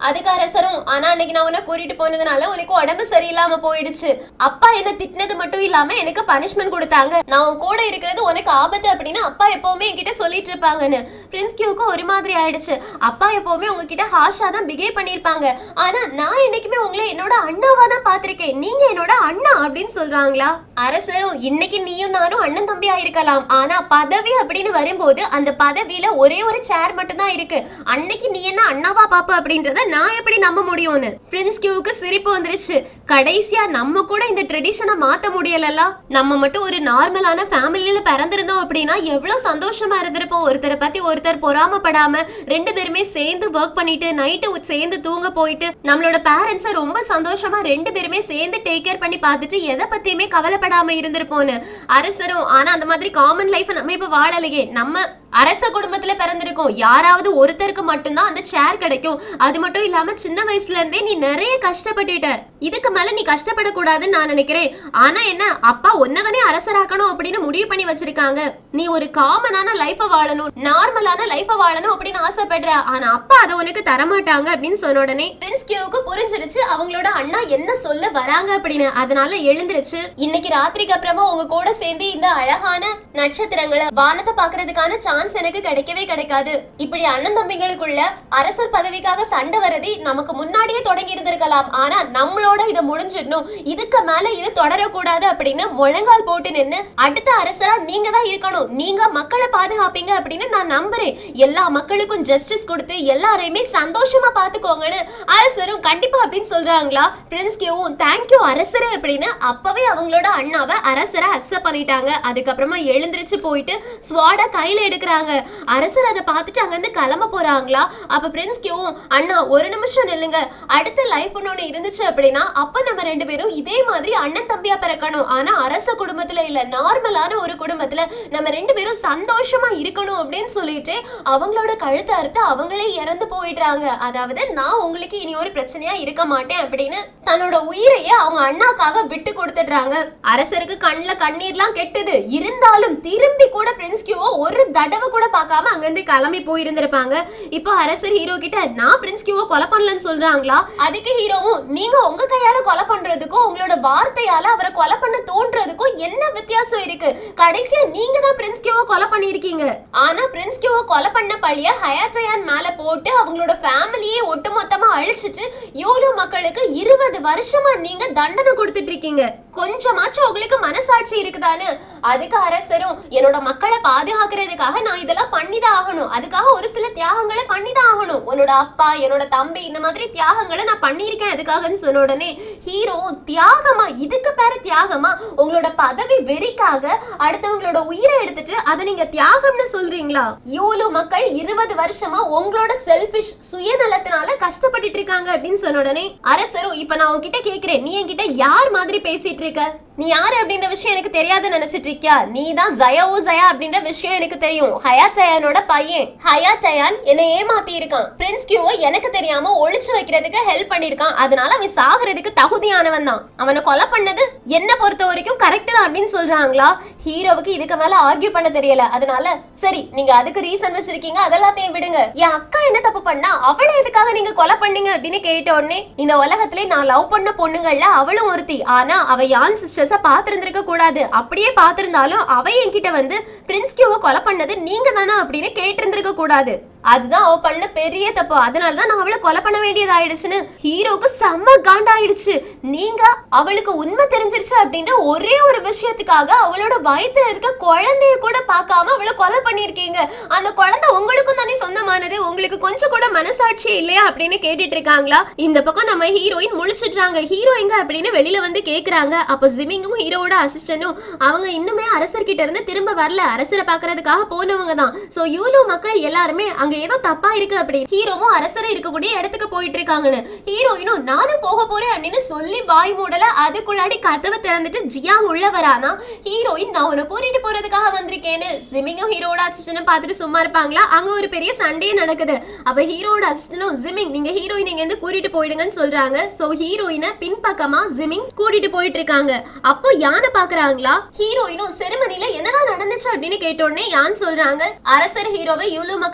அதுக்கு அரசரும் ஆனா அன்னைக்கு நான் உன்னை கூட்டிட்டு போனதுனால உனக்கு உடம்பு சரியில்லாம போயிடுச்சு. அப்பா என்ன திட்டினது மட்டும் இல்லாம எனக்கு பனிஷ்மெண்ட் கொடுத்தாங்க. நான் உன் கூட இருக்கிறது உனக்கு ஆபத்து அப்படின்னு அப்பா எப்பவுமே என்கிட்ட சொல்லிட்டு இருப்பாங்கன்னு. பிரின்ஸ் கியூக்கு ஒரு மாதிரி ஆயிடுச்சு. அப்பா எப்பவுமே உங்ககிட்ட ஹார்ஷா தான் பிஹேவ் பண்ணிருப்பாங்க. ஆனா நான் என்னைக்குமே உங்களை என்னோட அண்ணாவா தான் பாத்திருக்கேன். நீங்க என்னோட அண்ணா அப்படின்னு சொல்றாங்களா? அரசரும் இன்னைக்கு நீயும் நானும் அண்ணன் தம்பி ஆயிருக்கலாம். ஆனா பதவி அப்படின்னு வரும்போது அந்த பதவியில ஒரே ஒரு சேர் மட்டும் தான் இருக்கு. அன்னைக்கு நீ என்ன அண்ணாவா பாப்பா அப்படின்றத நான் எப்படி நம்ப முடியும்னு பிரின்ஸ் கியூக்கு சிரிப்பு வந்துருச்சு. கடைசியா நம்ம கூட இந்த ட்ரெடிஷனை மாத்த முடியலல்ல. நம்ம மட்டும் ஒரு நார்மலான ஃபேமிலியில பிறந்திருந்தோம் அப்படின்னா எவ்வளவு சந்தோஷமா இருந்திருப்போம். ஒருத்தரை பத்தி ஒருத்தர் பொறாமப்படாம ரெண்டு பேருமே சேர்ந்து ஒர்க் பண்ணிட்டு நைட்டு சேர்ந்து தூங்க போயிட்டு நம்மளோட பேரண்ட்ஸை ரொம்ப சந்தோஷமா ரெண்டு பேருமே சேர்ந்து டேக் கேர் பண்ணி பார்த்துட்டு எதை பத்தியுமே கவலைப்படாம இருந்திருப்போம்னு அரசரும். ஆனா அந்த மாதிரி காமன் லைஃப் நம்ம இப்ப வாழலையே. நம்ம அரச குடும்பத்துல பிறந்திருக்கோம். யாராவது ஒருத்தருக்கு மட்டும்தான் அந்த சேர் கிடைக்கும். அது மட்டும் இல்லாம சின்ன வயசுல இருந்தே நீ நிறைய கஷ்டப்பட்டுட்ட. இதுக்கு மேல நீ கஷ்டப்படக்கூடாதுன்னு நான் நினைக்கிறேன். ஆனா என்ன அப்பா ஒன்னதானே அரசராக்கணும் அப்படின்னு முடிவு பண்ணி வச்சிருக்காங்க. நீ ஒரு காமனான லைஃப வாழணும், நார்மலான லைஃப வாழணும் அப்படின்னு ஆசைப்படுற. ஆனா அப்பா அதை உனக்கு தரமாட்டாங்க அப்படின்னு சொன்ன உடனே பிரின்ஸ் கியூக்கு புரிஞ்சிருச்சு அவங்களோட அண்ணா என்ன சொல்ல வராங்க அப்படின்னு. அதனால எழுந்திருச்சு இன்னைக்கு ராத்திரிக்கு அப்புறமா உங்க கூட சேர்ந்து இந்த அழகான நட்சத்திரங்களை வானத்தை பாக்குறதுக்கான சான்ஸ் எனக்கு கிடைக்கவே கிடைக்காது. இப்படி அண்ணன் தம்பிகளுக்குள்ள அரசர் பதவிக்காக சண்டை வரதி நமக்கு முன்னாடியே தொடங்கி இருந்திருக்கலாம். ஆனா நம்மளோட இதை முடிஞ்சிடணும், இதுக்கு மேல இது தொடரக்கூடாது அப்படின்னு முழங்கால் போட்டு நின்னு அடுத்த அரசரா நீங்க தான் இருக்கணும், நீங்க மக்களை பாதுகாப்பீங்க அப்படின்னு நான் நம்புறேன். எல்லா மக்களுக்கும் ஜஸ்டிஸ் கொடுத்து எல்லாரையுமே சந்தோஷமா பாத்துக்கோங்கன்னு அரசரும் கண்டிப்பா அப்படின்னு சொல்றாங்களா. பிரின்ஸ் கியூவும் தேங்க்யூ அரசரே அப்படின்னு அப்பவே அவங்களோட அண்ணாவை அரசரா அக்செப்ட் பண்ணிட்டாங்க. அதுக்கப்புறமா எழுந்திருச்சு போயிட்டு ஸ்வாட கையில எடுக்கிற அரசர் அதை பார்த்துட்டு அங்க இருந்து கிளம்ப போறாங்களா. அப்ப பிரின்ஸ் கியூவும் அண்ணா ஒரு நிமிஷம் நில்லுங்க, அடுத்த லைஃப் ஒன்னு இருந்துச்சு அப்படின்னா அப்ப நம்ம ரெண்டு பேரும் இதே மாதிரி அண்ணன் தம்பியா பிறக்கணும். ஆனா அரச குடும்பத்துல இல்ல, நார்மலான ஒரு குடும்பத்துல நம்ம ரெண்டு பேரும் சந்தோஷமா இருக்கணும் அப்படின்னு சொல்லிட்டு அவங்களோட கழுத்தை அறுத்து அவங்களே இறந்து போயிடுறாங்க. அதாவது நான் உங்களுக்கு இனி ஒரு பிரச்சனையா இருக்க மாட்டேன் அப்படின்னு தன்னோட உயிரையே அவங்க அண்ணாக்காக விட்டு கொடுத்துடுறாங்க. அரசருக்கு கண்ணுல கண்ணீர்லாம் கெட்டுது. இருந்தாலும் திரும்பி கூட பிரின்ஸ் கியூவோ ஒரு தடவை கூட பார்க்காம அங்க இருந்து கிளம்பி போயிருந்திருப்பாங்க. இப்போ அரசர் ஹீரோ கிட்ட நான் பிரின்ஸ் கியூவை கொலை பண்ணலன்னு சொல்றாங்களா. அதுக்கு ஹீரோவும் நீங்க உங்க கையால கொலை பண்றதுக்கும் உங்களோட வார்த்தையால அவரை கொலை பண்ண தோன்றதுக்கும் என்ன வித்தியாசம் இருக்கு? கடைசியா நீங்க தான் பிரின்ஸ் கியூவை கொலை பண்ணிருக்கீங்க. ஆனா பிரின்ஸ் கியூவை கொலை பண்ண பழிய ஹயாட்ரயான் மேல போட்டு அவங்களோட ஃபேமிலியே ஒட்டுமொத்தமா அழிச்சிட்டு யோலோ மக்களுக்கு இருபது வருஷமா நீங்க தண்டனை கொடுத்துட்டு இருக்கீங்க. கொஞ்சமாச்சும் உங்களுக்கு மனசாட்சி இருக்குதானு? அதுக்கு அரசரும் என்னோட மக்களை பாதுகாக்கிறதுக்காக நான் இதெல்லாம் பண்ணிதான் ஆகணும், அதுக்காக ஒரு சில தியாகங்களை பண்ணிதான் ஆகணும். உன்னோட அப்பா என்னோட தம்பி இந்த மாதிரி தியாகங்களை நான் பண்ணியிருக்கேன் அதுக்காகன்னு சொன்ன உடனே ஹீரோ தியாகமா, இதுக்கு பேரு தியாகமா? உங்களோட பதவி வெறிக்காக அடுத்தவங்களோட உயிரை எடுத்துட்டு அதை நீங்க தியாகம்னு சொல்றீங்களா? யோலோ மக்கள் இருபது வருஷமா உங்களோட செல்பிஷ் சுயநலத்தினால கஷ்டப்பட்டுட்டு இருக்காங்க அப்படின்னு சொன்ன உடனே அரசரும் இப்ப நான் உன்கிட்ட கேக்குறேன், நீ என்கிட்ட யார் மாதிரி பேசிட்டு இருக்க? நீ யாரு அப்படின்ற விஷயம் எனக்கு தெரியாதுன்னு நினைச்சிட்டு இருக்கியா? நீ தான் ஜயாவோ ஜயா அப்படின்ற விஷயம் எனக்கு தெரியும். ஹயாட்ரயானோட பையன். ஹயாட்ரயான் என்னை ஏமாத்தி இருக்கான். பிரின்ஸ் கியூவை எனக்கு தெரியாம ஒளிச்சு வைக்கிறதுக்கு ஹெல்ப் பண்ணிருக்கான். அதனால அவன் சாகிறதுக்கு தகுதியானவன் தான். அவனை கொலை பண்ணது என்ன பொறுத்த வரைக்கும் கரெக்ட் தான் அப்படின்னு சொல்றாங்களா. ஹீரோவுக்கு இதுக்கு மேல ஆர்கியூ பண்ண தெரியல. அதனால சரி நீங்க அதுக்கு ரீசன் வச்சிருக்கீங்க, அதெல்லாத்தையும் விடுங்க. என் அக்கா என்ன தப்பு பண்ணா அவளை எதுக்காக நீங்க கொலை பண்ணீங்க அப்படின்னு கேட்ட உடனே இந்த உலகத்திலே நான் லவ் பண்ண பொண்ணுங்கள்ல அவளும் ஒருத்தி. ஆனா அவ யான் சிஸ்டர்ஸ பாத்திருந்திருக்க கூடாது. அப்படியே பாத்திருந்தாலும் அவ என்கிட்ட வந்து பிரின்ஸ் கியூவை கொலை பண்ணது நீங்க தானா அப்படின்னு கேட்டிருந்திருக்க கூடாது. அதுதான் அவ பண்ண பெரிய தப்பு. அதனாலதான் நான் அவளை கொலை பண்ண வேண்டியது ஆயிடுச்சுன்னு ஹீரோக்கு செம்ம காண்டாயிடுச்சு. நீங்க அவளுக்கு உண்மை தெரிஞ்சிருச்சு அப்படின்ற ஒரே ஒரு விஷயத்துக்காக அவளோட வயித்துல இருக்க குழந்தைய கூட பார்க்காம அவளை கொலை பண்ணிருக்கீங்க. அந்த குழந்தை உங்களுக்கும் தானே சொந்தமானது, உங்களுக்கு கொஞ்சம் கூட மனசாட்சி இல்லையா அப்படின்னு கேட்டுட்டு இருக்காங்களா. இந்த பக்கம் நம்ம ஹீரோயின் முழிச்சிட்டாங்க. ஹீரோ எங்க அப்படின்னு வெளியில வந்து கேக்குறாங்க. அப்ப ஜிமிங்கும் ஹீரோவோட அசிஸ்டன்டும் அவங்க இன்னுமே அரசர்கிட்ட இருந்து திரும்ப வரல. அரசரை பாக்குறதுக்காக போனவங்க தான். சோ யூலோ மக்கள் எல்லாருமே அங்க ஏதோ தப்பா இருக்கு அப்படி ஹீரோவும் அரசரை இருக்கக்கூடிய இடத்துக்கு போயிட்டு இருக்காங்கன்னு ஹீரோயினும் நானும் போக போறேன் அப்படின்னு சொல்லி வாய் மூடல. அதுக்குள்ளாடி கதவை திறந்துட்டு ஜியாங் உள்ள வரானா. ஹீரோயின் நான் உன்னை கூட்டிட்டு போறதுக்காக வந்திருக்கேன்னு ஜிமிங்கும் ஹீரோட அசிஸ்டன்டும் பார்த்துட்டு சும்மா இருப்பாங்களா. அங்க ஒரு பெரிய சண்டையே நடக்குது. அப்ப ஹீரோட அசிஸ்டன்டும் ஜிமிங் நீங்க ஹீரோயின் இங்க இருந்து கூட்டிட்டு போயிடுங்கன்னு சொல்றாங்க. சோ ஹீரோயினை பின்பக்கமா ஜிமிங் கூட்டிட்டு போயிட்டு இருக்காங்க. அப்போ யானை பாக்குறாங்களா. ஹீரோயினும் செரிமனில என்னதான் நடந்துச்சு அப்படின்னு கேட்ட உடனே யான் சொல்றாங்க அரசர் ஹீரோவை யூலோ மக்கள் எல்லாத்தையும்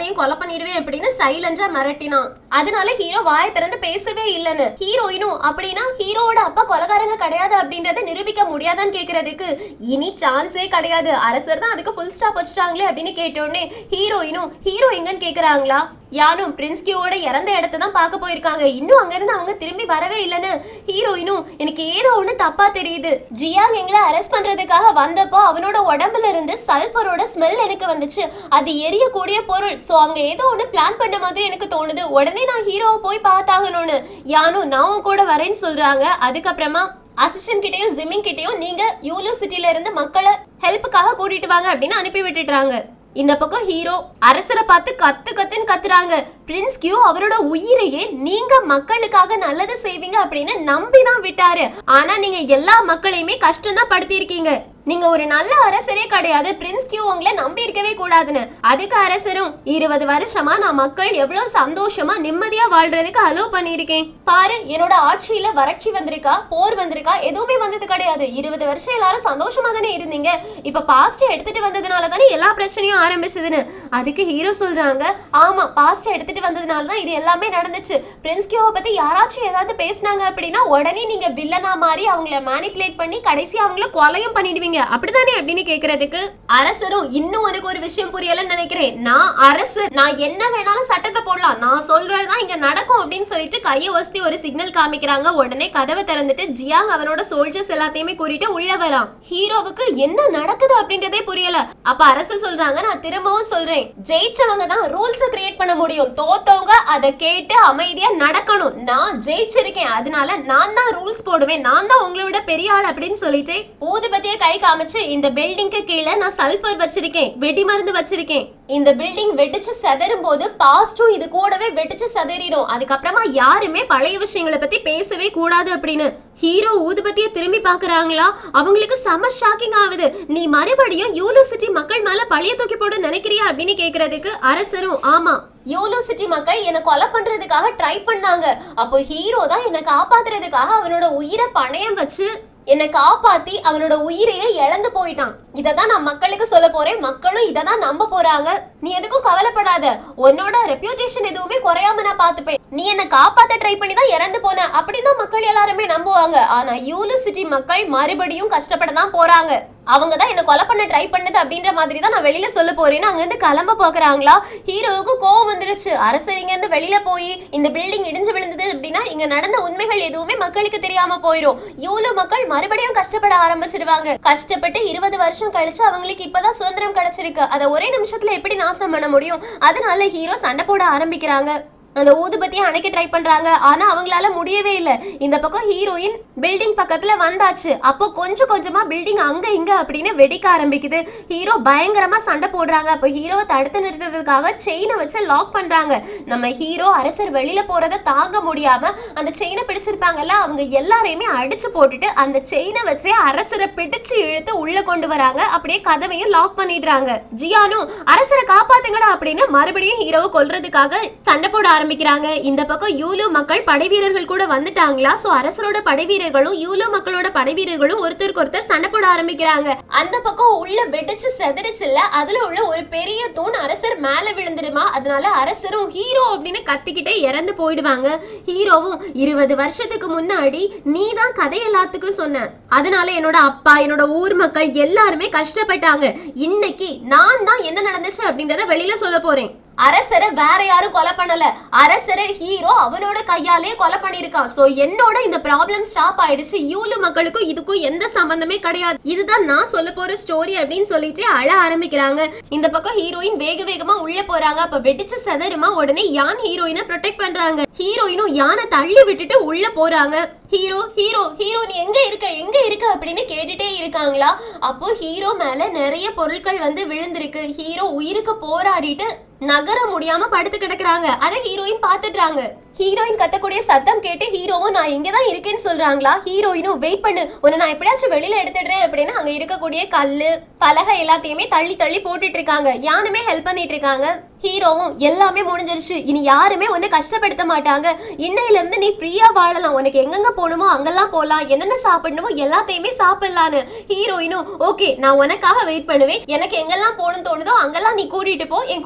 எல்லாரையும் கொலை பண்ணிடுவேன் அப்படின்னு சைலண்டா மிரட்டினான். அதனால ஹீரோ வாயை திறந்து பேசவே இல்லைன்னு. ஹீரோயினும் அப்படின்னா ஹீரோவோட அப்பா கொலைகாரங்க கிடையாது அப்படின்றத நிரூபிக்க முடியாதான்னு கேக்குறதுக்கு இனி சான்ஸே கிடையாது, அரசர் தான் அதுக்கு ஃபுல் ஸ்டாப் வச்சிட்டாங்களே அப்படின்னு கேட்டோடனே ஹீரோயினும் ஹீரோ எங்கன்னு கேக்குறாங்களா. யானும் பிரின்ஸ் கியூவோட இறந்த இடத்த தான் பார்க்க போயிருக்காங்க, இன்னும் அங்க இருந்து அவங்க திரும்பி வரவே இல்லைன்னு. ஹீரோயினும் எனக்கு ஏதோ ஒண்ணு தப்பா தெரியுது, ஜியாங் எங்களை அரெஸ்ட் பண்றதுக்காக வந்தப்போ அவனோட உடம்புல இருந்து சல்பரோட ஸ்மெல் எனக்கு வந்துச்சு, அது எரியக்கூடிய பொருள், சோ அவங்க ஏதோ ஒண்ணு பிளான் பண்ண மாதிரி எனக்கு தோணுது, உடனே நான் ஹீரோவை போய் பார்த்தாகணும்னு. யானும் நான் கூட வரேன்னு சொல்றாங்க. அதுக்கப்புறமா அசிஸ்டன்ட் கிட்டையும் ஜிமிங் கிட்டையும் நீங்க யூலோ சிட்டில இருந்து மக்களை ஹெல்ப்புக்காக கூட்டிட்டு வாங்க அப்படின்னு அனுப்பி விட்டுட்டாங்க. இந்த பக்கம் ஹீரோ அரசரை பார்த்து கத்து கத்துன்னு கத்துறாங்க. பிரின்ஸ் கியூ அவரோட உயிரையே நீங்க மக்களுக்காக நல்லது செய்வீங்க அப்படின்னு நம்பிதான் விட்டாரு, ஆனா நீங்க எல்லா மக்களையுமே கஷ்டம் தான் படுத்தி இருக்கீங்க, நீங்க ஒரு நல்ல அரசரே கிடையாது, பிரின்ஸ் கியூ உங்களை நம்பி இருக்கவே கூடாதுன்னு. அதுக்கு அரசரும் இருபது வருஷமா நான் மக்கள் எவ்வளவு சந்தோஷமா நிம்மதியா வாழ்றதுக்கு அலோவ் பண்ணிருக்கேன் பாரு, என்னோட ஆட்சியில வறட்சி வந்திருக்கா, போர் வந்திருக்கா, எதுவுமே வந்தது கிடையாது, இருபது வருஷம் எல்லாரும் சந்தோஷமா தானே இருந்தீங்க, இப்ப பாஸ்ட் எடுத்துட்டு வந்ததுனால தானே எல்லா பிரச்சனையும் ஆரம்பிச்சதுன்னு. அதுக்கு ஹீரோ சொல்றாங்க ஆமா பாஸ்ட் எடுத்துட்டு வந்ததுனால தான் இது எல்லாமே நடந்துச்சு, பிரின்ஸ் கியூவை பத்தி யாராச்சும் ஏதாவது பேசினாங்க அப்படின்னா உடனே நீங்க வில்லனா மாதிரி அவங்கள மேனிபுலேட் பண்ணி கடைசி அவங்கள கொலையும் பண்ணிடுவீங்க அப்படிதானே அப்படின்னு கேக்குறதுக்கு அரசரும் இன்னும் உனக்கு ஒரு விஷயம் புரியலன்னு நினைக்கிறேன், நான் அரசு, நான் என்ன வேணாலும் சட்டத்தை போடலாம், நான் சொல்றதுதான் இங்க நடக்கும் அப்படின்னு சொல்லிட்டு கையை வசதி ஒரு சிக்னல் காமிக்கிறாங்க. உடனே கதவை திறந்துட்டு ஜியாங் அவனோட சோல்ஜர்ஸ் எல்லாத்தையுமே கூட்டிட்டு உள்ள வரான். ஹீரோவுக்கு என்ன நடக்குது அப்படின்றதே புரியல. அப்ப அரசு சொல்றாங்க நான் திரும்பவும் சொல்றேன், ஜெயிச்சவங்க தான் ரூல்ஸ் கிரியேட் பண்ண முடியும், தோத்தவங்க அதை கேட்டு அமைதியா நடக்கணும், நான் ஜெயிச்சிருக்கேன் அதனால நான் தான் ரூல்ஸ் போடுவேன், நான் தான் உங்களோட பெரிய ஆள் அப்படின்னு சொல்லிட்டு ஊதுபத்திய கை காமிச்சு இந்த பில்டிங்க்கு கீழே நான் சல்பர் வச்சிருக்கேன், வெடி மருந்து வச்சிருக்கேன், இந்த பில்டிங் வெடிச்சு சதறும் போது பாஸ்டும் இது கூடவே வெடிச்சு சதறிடும், அதுக்கப்புறமா யாருமே பழைய விஷயங்களை பத்தி பேசவே கூடாது அப்படின்னு. ஹீரோ ஊதுபத்திய திரும்பி பாக்குறாங்களா, அவங்களுக்கு செம ஷாக்கிங் ஆகுது, நீ மறுபடியும் யூலோ சிட்டி மக்கள் மேல பழைய தூக்கி போட நினைக்கிறியா அப்படின்னு கேக்குறதுக்கு அரசரும் ஆமா யூலோ சிட்டி மக்கள் என்ன கொலை பண்றதுக்காக ட்ரை பண்ணாங்க, அப்போ ஹீரோ தான் என்ன காப்பாத்துறதுக்காக அவனோட உயிரை பணயம் வச்சு என்னை காப்பாத்தி அவனோட உயிரையே இழந்து போயிட்டான், இததான் நான் மக்களுக்கு சொல்ல போறேன், மக்களும் இததான் நம்ப போறாங்க, நீ எதுக்கும் கவலைப்படாத, உன்னோட ரெப்யூட்டேஷன் எதுவுமே குறையாம நான் பாத்துப்பேன், நீ என்ன காப்பாத்த ட்ரை பண்ணி தான் இறந்து போன அப்படிதான் மக்கள் எல்லாருமே நம்புவாங்க, ஆனா யூலோ சிட்டி மக்கள் மறுபடியும் கஷ்டப்பட தான் போறாங்க, அவங்க தான் என்ன கொலை பண்ண ட்ரை பண்ணது அப்படின்ற மாதிரி தான் நான் வெளியில சொல்ல போறேன்னு அங்க இருந்து கிளம்ப பாக்குறாங்களா. ஹீரோவுக்கு கோவம் வந்துருச்சு, அரசர் இங்க இருந்து வெளியில போய் இந்த பில்டிங் இடிஞ்சு விழுந்தது அப்படின்னா இங்க நடந்த உண்மைகள் எதுவுமே மக்களுக்கு தெரியாம போயிடும், யூலோ மக்கள் மறுபடியும் கஷ்டப்பட ஆரம்பிச்சிடுவாங்க, கஷ்டப்பட்டு இருபது வருஷம் கழிச்சு அவங்களுக்கு இப்பதான் சுதந்திரம் கிடைச்சிருக்கு, அதை ஒரே நிமிஷத்துல எப்படி நாசம் பண்ண முடியும், அதனால ஹீரோ சண்டை போட ஆரம்பிக்கிறாங்க. அந்த ஊதுபத்தியை அணைக்க ட்ரை பண்றாங்க, ஆனா அவங்களால முடியவே இல்லை. இந்த பக்கம் ஹீரோயின் பில்டிங் பக்கத்துல வந்தாச்சு, அப்போ கொஞ்சம் கொஞ்சமா பில்டிங் அங்க இங்க அப்படின்னு வெடிக்க ஆரம்பிக்குது. ஹீரோ பயங்கரமா சண்டை போடுறாங்க. அப்போ ஹீரோவை தடுத்து நிறுத்துறதுக்காக செயினை வச்சு லாக் பண்றாங்க. நம்ம ஹீரோ அரசர் வெளியில போறதை தாங்க முடியாம அந்த செயினை பிடிச்சிருப்பாங்கல்ல, அவங்க எல்லாரையுமே அடிச்சு போட்டுட்டு அந்த செயினை வச்சே அரசரை பிடிச்சு இழுத்து உள்ள கொண்டு வராங்க. அப்படியே கதவையும் லாக் பண்ணிடுறாங்க. ஜியானும் அரசரை காப்பாத்துங்கடா அப்படின்னு மறுபடியும் ஹீரோவை கொல்றதுக்காக சண்டை போட ஆரம்பிக்கிறாங்க. இந்த பக்கம் யூலோ மக்கள் படை வீரர்கள் கூட வந்துட்டாங்களா, சோ அரசரோட படை வீரர்களும் யூலோ மக்களோட படை வீரர்களும் ஒருத்தருக்கு ஒருத்தர் சண்டை போட ஆரம்பிக்கிறாங்க. அந்த பக்கம் உள்ள வெடிச்சு செதறிச்சுல, அதுல உள்ள ஒரு பெரிய தூண் அரசர் மேல விழுந்துடுமா, அதனால அரசரும் ஹீரோ அப்படின்னு கத்திக்கிட்டே இறந்து போயிடுவாங்க. ஹீரோவும் இருபது வருஷத்துக்கு முன்னாடி நீ தான் கதை எல்லாத்துக்கும் சொன்ன, அதனால என்னோட அப்பா என்னோட ஊர் மக்கள் எல்லாருமே கஷ்டப்பட்டாங்க, இன்னைக்கு நான் தான் என்ன நடந்துச்சு அப்படின்றத வெளியில சொல்ல போறேன். அரசரை வேற யாரும் கொலை பண்ணல, அரசரை ஹீரோ அவனோட கையாலே கொலை பண்ணிருக்கான். சோ என்னோட இந்த ப்ராப்ளம் ஸ்டாப் ஆயிடுச்சு, யூலு மக்களுக்கும் இதுக்கும் எந்த சம்பந்தமே கிடையாது, இதுதான் நான் சொல்ல போற ஸ்டோரி அப்படின்னு சொல்லிட்டு அழ ஆரம்பிக்கிறாங்க. இந்த பக்கம் ஹீரோயின் வேக வேகமா உள்ள போறாங்க. அப்ப வெடிச்சு செதறுமா, உடனே யான் ஹீரோயினை ப்ரொடெக்ட் பண்றாங்க. ஹீரோயினும் யானை தள்ளி விட்டுட்டு உள்ள போறாங்க. ஹீரோ ஹீரோ ஹீரோ நீ எங்க இருக்க எங்க இருக்க அப்படின்னு கேட்டுட்டே இருக்காங்களா. அப்போ ஹீரோ மேல நிறைய பொருட்கள் வந்து விழுந்திருக்கு. ஹீரோ உயிருக்கு போராடிட்டு நகர முடியாம படுத்து கிடக்குறாங்க. அதை ஹீரோயின் பாத்துட்டாங்க. ஹீரோயின் கத்தக்கூடிய சத்தம் கேட்டு ஹீரோவும் நான் இங்கதான் இருக்கேன்னு சொல்றாங்களா. ஹீரோயினும் வெயிட் பண்ணு, உன்னை நான் எப்படியாச்சும் வெளியில எடுத்துடுறேன் அப்படின்னு அங்க இருக்கக்கூடிய கல்லு பலகை எல்லாத்தையுமே தள்ளி தள்ளி போட்டுட்டு இருக்காங்க. யானுமே ஹெல்ப் பண்ணிட்டு இருக்காங்க. ஹீரோவும் எல்லாமே முடிஞ்சிருச்சு, இனி யாருமே உன்னை கஷ்டப்படுத்த மாட்டாங்க, இன்னையில இருந்து நீ ஃப்ரீயா வாழலாம், உனக்கு எங்கெங்க போகணுமோ அங்கெல்லாம் போலாம், என்னென்ன சாப்பிடணுமோ எல்லாத்தையுமே சாப்பிடலான்னு. ஹீரோயினும் ஓகே நான் உனக்காக வெயிட் பண்ணுவேன், எனக்கு எங்கெல்லாம் போகணும்னு தோணுதோ அங்கெல்லாம் நீ கூட்டிட்டு போ, என் கூட சேர்ந்து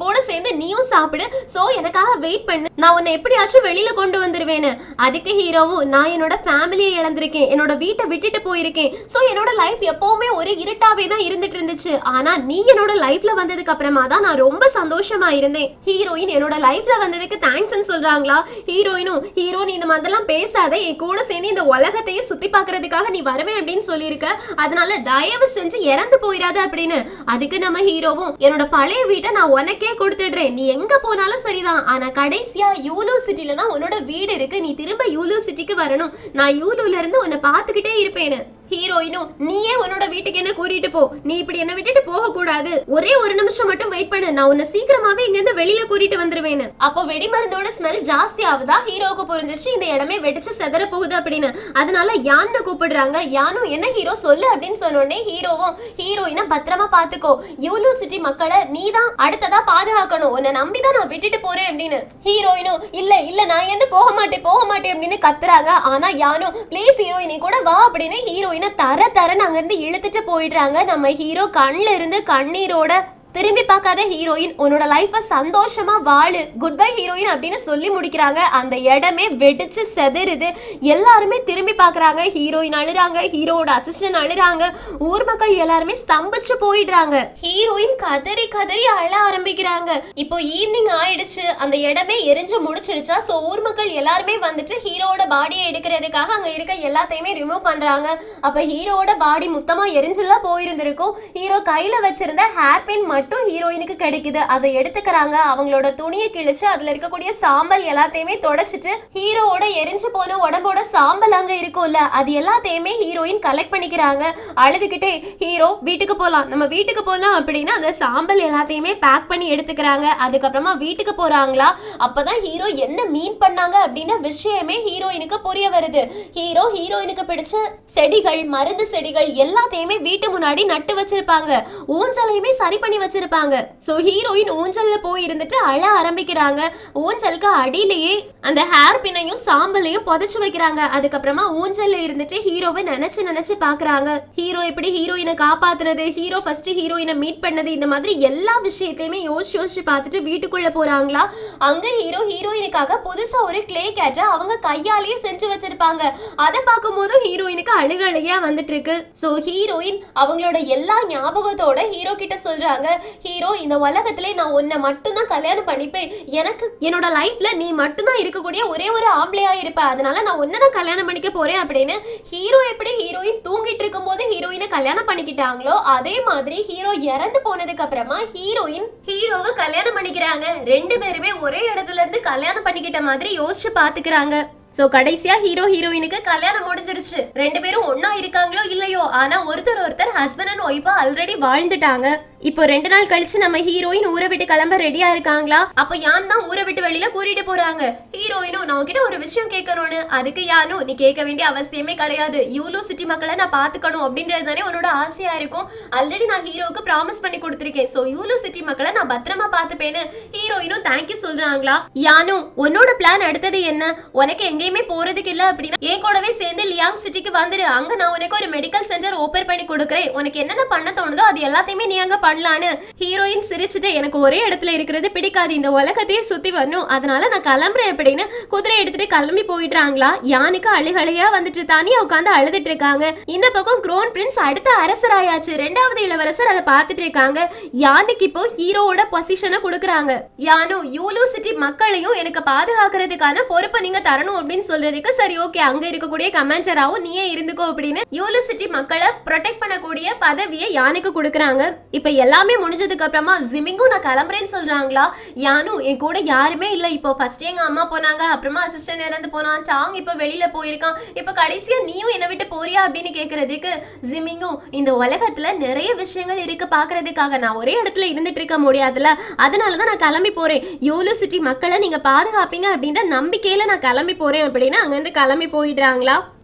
சேர்ந்து நீயும் சாப்பிடு, சோ எனக்காக வெயிட் பண்ணு, நான் உன்னை எப்படியாச்சும் வெளியில கொண்டு வந்துருவேன்னு. அதுக்கு ஹீரோவும் நான் என்னோட ஃபேமிலியை இழந்திருக்கேன், என்னோட வீட்டை விட்டுட்டு போயிருக்கேன், சோ என்னோட லைஃப் எப்பவுமே ஒரு இருட்டாவே தான் இருந்துட்டு இருந்துச்சு, ஆனா நீ என்னோட லைஃப்ல வந்ததுக்கு அப்புறமா தான் நான் ரொம்ப சந்தோஷமா இருந்தேன். ஹீரோயின் என்னோட லைஃப்ல வந்ததுக்கு தேங்க்ஸ் சொல்றாங்களா. ஹீரோயினும் ஹீரோ நீ இந்த மாதிரிலாம் பேசாத, என் கூட சேர்ந்து இந்த உலகத்தையே சுத்தி பாக்குறதுக்காக நீ வருவேன் அப்படின்னு சொல்லியிருக்க, அதனால தயவு செஞ்சு இறந்து போயிடாத அப்படின்னு. அதுக்கு நம்ம ஹீரோவும் என்னோட பழைய வீட்டை நான் உனக்கே கொடுத்துடுறேன், நீ எங்க போனாலும் சரிதான், ஆனா கடைசியா யூலு சிட்டில தான் உன்னோட வீடு இருக்கு, நீ திரும்ப யூலு சிட்டிக்கு வரணும், நான் யூலுல இருந்து உன்னை பாத்துக்கிட்டே இருப்பேன்னு. ஹீரோயினும் நீயே உன்னோட வீட்டுக்கு என்ன கூட்டிட்டு போ, நீ இப்படி என்ன விட்டுட்டு போக கூடாது, ஒரே ஒரு நிமிஷம் மட்டும் வெயிட் பண்ணு, நான் உன்னை சீக்கிரமாவே இங்க இருந்து வெளியில கூட்டிட்டு வந்துருவேன்னு. அப்போ வெடிமருந்தோட ஸ்மெல் ஜாஸ்தி ஆகுதா, ஹீரோவுக்கு புரிஞ்சிச்சு இந்த இடமே வெடிச்சு செதற போகுது அப்படின்னு. அதனால யானை கூப்பிடுறாங்க. யானும் என்ன ஹீரோ சொல்லு அப்படின்னு சொன்னோடனே ஹீரோவும் ஹீரோயினை பத்திரமா பாத்துக்கோ, யூலு சிட்டி மக்களை நீ தான் அடுத்ததா பாதுகாக்கணும், உன்னை நம்பிதான் நான் விட்டுட்டு போறேன் அப்படின்னு. ஹீரோயினும் இல்ல இல்ல நான் எந்த போக மாட்டேன் போக மாட்டேன் அப்படின்னு கத்துறாங்க. ஆனா யானும் ப்ளீஸ் ஹீரோயினி கூட வா அப்படின்னு ஹீரோயின் தர தரன்னு அங்க இருந்து இழுத்துட்டு போயிடுறாங்க. நம்ம ஹீரோ கண்ணுல இருந்து கண்ணீரோட திரும்பி பார்க்காத ஹீரோயின் உன்னோட லைஃப சந்தோஷமா வாழு, குட் பை ஹீரோயின் அப்படின்னு சொல்லி முடிக்கிறாங்க. அந்த இடமே வெடிச்சு செதறுது, எல்லாருமே திரும்பி பாக்குறாங்க. ஹீரோயின் அழுறாங்க, ஹீரோவோட அசிஸ்டன்ட் அழுறாங்க, ஊர் மக்கள் எல்லாருமே ஸ்தம்பிச்சு போயிடுறாங்க. ஹீரோயின் கதறி கதறி அழ ஆரம்பிக்கிறாங்க. இப்போ ஈவினிங் ஆயிடுச்சு, அந்த இடமே எரிஞ்சு முடிச்சிடுச்சா. சோ ஊர் மக்கள் எல்லாருமே வந்துட்டு ஹீரோவோட பாடியை எடுக்கிறதுக்காக அங்க இருக்க எல்லாத்தையுமே ரிமூவ் பண்றாங்க. அப்ப ஹீரோவோட பாடி மொத்தமா எரிஞ்செல்லாம் போயிருந்திருக்கும். ஹீரோ கையில வச்சிருந்த ஹேர் பின் மட்டும் ஹீரோயினுக்கு கிடைக்குது, அதை எடுத்துக்கிறாங்க. அவங்களோட துணியை கிழிச்சு அதுல இருக்கக்கூடிய சாம்பல் எல்லாத்தையுமே தொடச்சிட்டு ஹீரோவோட எரிஞ்சு போன உடம்போட சாம்பல் அங்க இருக்கும்ல அது எல்லாத்தையுமே ஹீரோயின் கலெக்ட் பண்ணிக்கிறாங்க. அழுதுகிட்டே ஹீரோ வீட்டுக்கு போலாம், நம்ம வீட்டுக்கு போலாம் அப்படின்னு அந்த சாம்பல் எல்லாத்தையுமே பேக் பண்ணி எடுத்துக்கிறாங்க. அதுக்கப்புறமா வீட்டுக்கு போறாங்களா. அப்பதான் ஹீரோ என்ன மீன் பண்ணாங்க அப்படின்ற விஷயமே ஹீரோயினுக்கு புரிய வருது. ஹீரோ ஹீரோயினுக்கு பிடிச்ச செடிகள், மருந்து செடிகள் எல்லாத்தையுமே வீட்டு முன்னாடி நட்டு வச்சிருப்பாங்க, ஊஞ்சலையுமே சரி பண்ணி வச்சிருப்பாங்க. சோ ஹீரோயின் ஊஞ்சல்ல போய் இருந்துட்டு அழ ஆரம்பிக்கிறாங்க. ஊஞ்சலுக்கு அடியிலேயே அந்த ஹேர் பின்னையும் சாம்பலையும் புதைச்சு வைக்கிறாங்க. அதுக்கப்புறமா ஊஞ்சல்ல இருந்துட்டு ஹீரோவை நினைச்சு நினைச்சு பாக்குறாங்க. ஹீரோ எப்படி ஹீரோயினை காப்பாத்துனது, ஹீரோ ஃபர்ஸ்ட் ஹீரோயினை மீட் பண்ணது, இந்த மாதிரி எல்லா விஷயத்தையுமே யோசிச்சு யோசிச்சு பார்த்துட்டு வீட்டுக்குள்ள போறாங்களா. அங்க ஹீரோ ஹீரோயினுக்காக புதுசா ஒரு கிளே கேட்டை அவங்க கையாலேயே செஞ்சு வச்சிருப்பாங்க. அதை பார்க்கும் போதும் ஹீரோயினுக்கு அழுகழுகையா வந்துட்டு இருக்கு. சோ ஹீரோயின் அவங்களோட எல்லா ஞாபகத்தோட ஹீரோ கிட்ட சொல்றாங்க, ஹீரோ இந்த உலகத்திலே நான் உன்னை மட்டும் தான் கல்யாணம் பண்ணிப்பேன், எனக்கு என்னோட லைஃப்ல நீ மட்டும் தான் இருக்கக்கூடிய ஒரே ஒரு ஆம்பளையா இருப்ப, அதனால நான் உன்னதான் கல்யாணம் பண்ணிக்க போறேன் அப்படின்னு. ஹீரோ எப்படி ஹீரோயின் தூங்கிட்டு இருக்கும் போது ஹீரோயினை கல்யாணம் பண்ணிக்கிட்டாங்களோ அதே மாதிரி ஹீரோ இறந்து போனதுக்கு அப்புறமா ஹீரோயின் ஹீரோவை கல்யாணம் பண்ணிக்கிறாங்க. ரெண்டு பேருமே ஒரே இடத்துல இருந்து கல்யாணம் பண்ணிக்கிட்ட மாதிரி யோசிச்சு பாத்துக்கிறாங்க. சோ கடைசியா ஹீரோ ஹீரோயினுக்கு கல்யாணம் முடிஞ்சிருச்சு. ரெண்டு பேரும் ஒன்னா இருக்காங்களோ இல்லையோ, ஆனா ஒருத்தர் ஒருத்தர் ஹஸ்பண்ட் அண்ட் ஒய்ஃபா ஆல்ரெடி வாழ்ந்துட்டாங்க. இப்போ ரெண்டு நாள் கழிச்சு நம்ம ஹீரோயின் ஊரை விட்டு கிளம்ப ரெடியா இருக்காங்களா. அப்ப யான் தான் ஊரை விட்டு வெளியில கூட்டிட்டு போறாங்க. ஹீரோயினும் நான் உங்ககிட்ட ஒரு விஷயம் கேட்கணும்னு. அதுக்கு யானும் நீ கேட்க வேண்டிய அவசியமே கிடையாது, யூலு சிட்டி மக்களை நான் பாத்துக்கணும் அப்படின்றது தானே உன்னோட ஆசையா இருக்கும். ஆல்ரெடி நான் ஹீரோவுக்கு ப்ராமிஸ் பண்ணி கொடுத்துருக்கேன், சோ யூலு சிட்டி மக்களை நான் பத்திரமா பாத்துப்பேன்னு ஹீரோயினும் தேங்க்யூ சொல்றாங்களா. யானும் உன்னோட பிளான் அடுத்தது என்ன, உனக்கு எங்கேயுமே போறதுக்கு இல்ல அப்படின்னா என் கூடவே சேர்ந்து லியாங் சிட்டிக்கு வந்துரு, அங்க நான் உனக்கு ஒரு மெடிக்கல் சென்டர் ஓபன் பண்ணி கொடுக்குறேன், உனக்கு என்னென்ன பண்ண தோணுதோ அது எல்லாத்தையுமே நீ அங்க பண்ணலான்னு. ஹீரோயின் சிரிச்சுட்டு எனக்கு ஒரே இடத்துல இருக்கிறது பிடிக்காது, இந்த உலகத்தையே சுத்தி வரணும், அதனால நான் கிளம்புறேன் அப்படின்னு குதிரை எடுத்துட்டு கிளம்பி போயிடுறாங்களா. யானுக்கு அழுகலையா வந்துட்டு தனியா உட்காந்து அழுதுட்டு இருக்காங்க. இந்த பக்கம் க்ரோன் பிரின்ஸ் அடுத்த அரசராயாச்சு, ரெண்டாவது இளவரசர் அதை பார்த்துட்டு இருக்காங்க. யானுக்கு இப்போ ஹீரோவோட பொசிஷனை கொடுக்குறாங்க. யானு யூலு சிட்டி மக்களையும் எனக்கு பாதுகாக்கிறதுக்கான பொறுப்பை நீங்க தரணும் அப்படின்னு சொல்றதுக்கு சரி ஓகே அங்க இருக்கக்கூடிய கமாண்டராவும் நீயே இருந்துக்கோ அப்படின்னு யூலு சிட்டி மக்களை ப்ரொடெக்ட் பண்ணக்கூடிய பதவியை யானுக்கு கொடுக்குறாங்க. இப்ப எல்லாமே முடிஞ்சதுக்கு அப்புறமா ஜிமிங்கும் நான் கிளம்புறேன்னு சொல்றாங்களா. யானு என் கூட யாருமே இல்ல, இப்போ ஃபர்ஸ்ட் எங்க அம்மா போனாங்க, அப்புறமா அசிஸ்டன்ட் இறந்து போனான், டாங் இப்ப வெளியில போயிருக்கான், இப்ப கடைசியா நீயும் என்ன விட்டு போறியா அப்படின்னு கேக்குறதுக்கு ஜிமிங்கும் இந்த உலகத்துல நிறைய விஷயங்கள் இருக்கு பாக்குறதுக்காக, நான் ஒரே இடத்துல இருந்துட்டு இருக்க முடியாதுல, அதனாலதான் நான் கிளம்பி போறேன், யூலு சிட்டி மக்களை நீங்க பாதுகாப்பீங்க அப்படின்ற நம்பிக்கையில நான் கிளம்பி போறேன் அப்படின்னு அங்க இருந்து கிளம்பி போயிடுறாங்களா.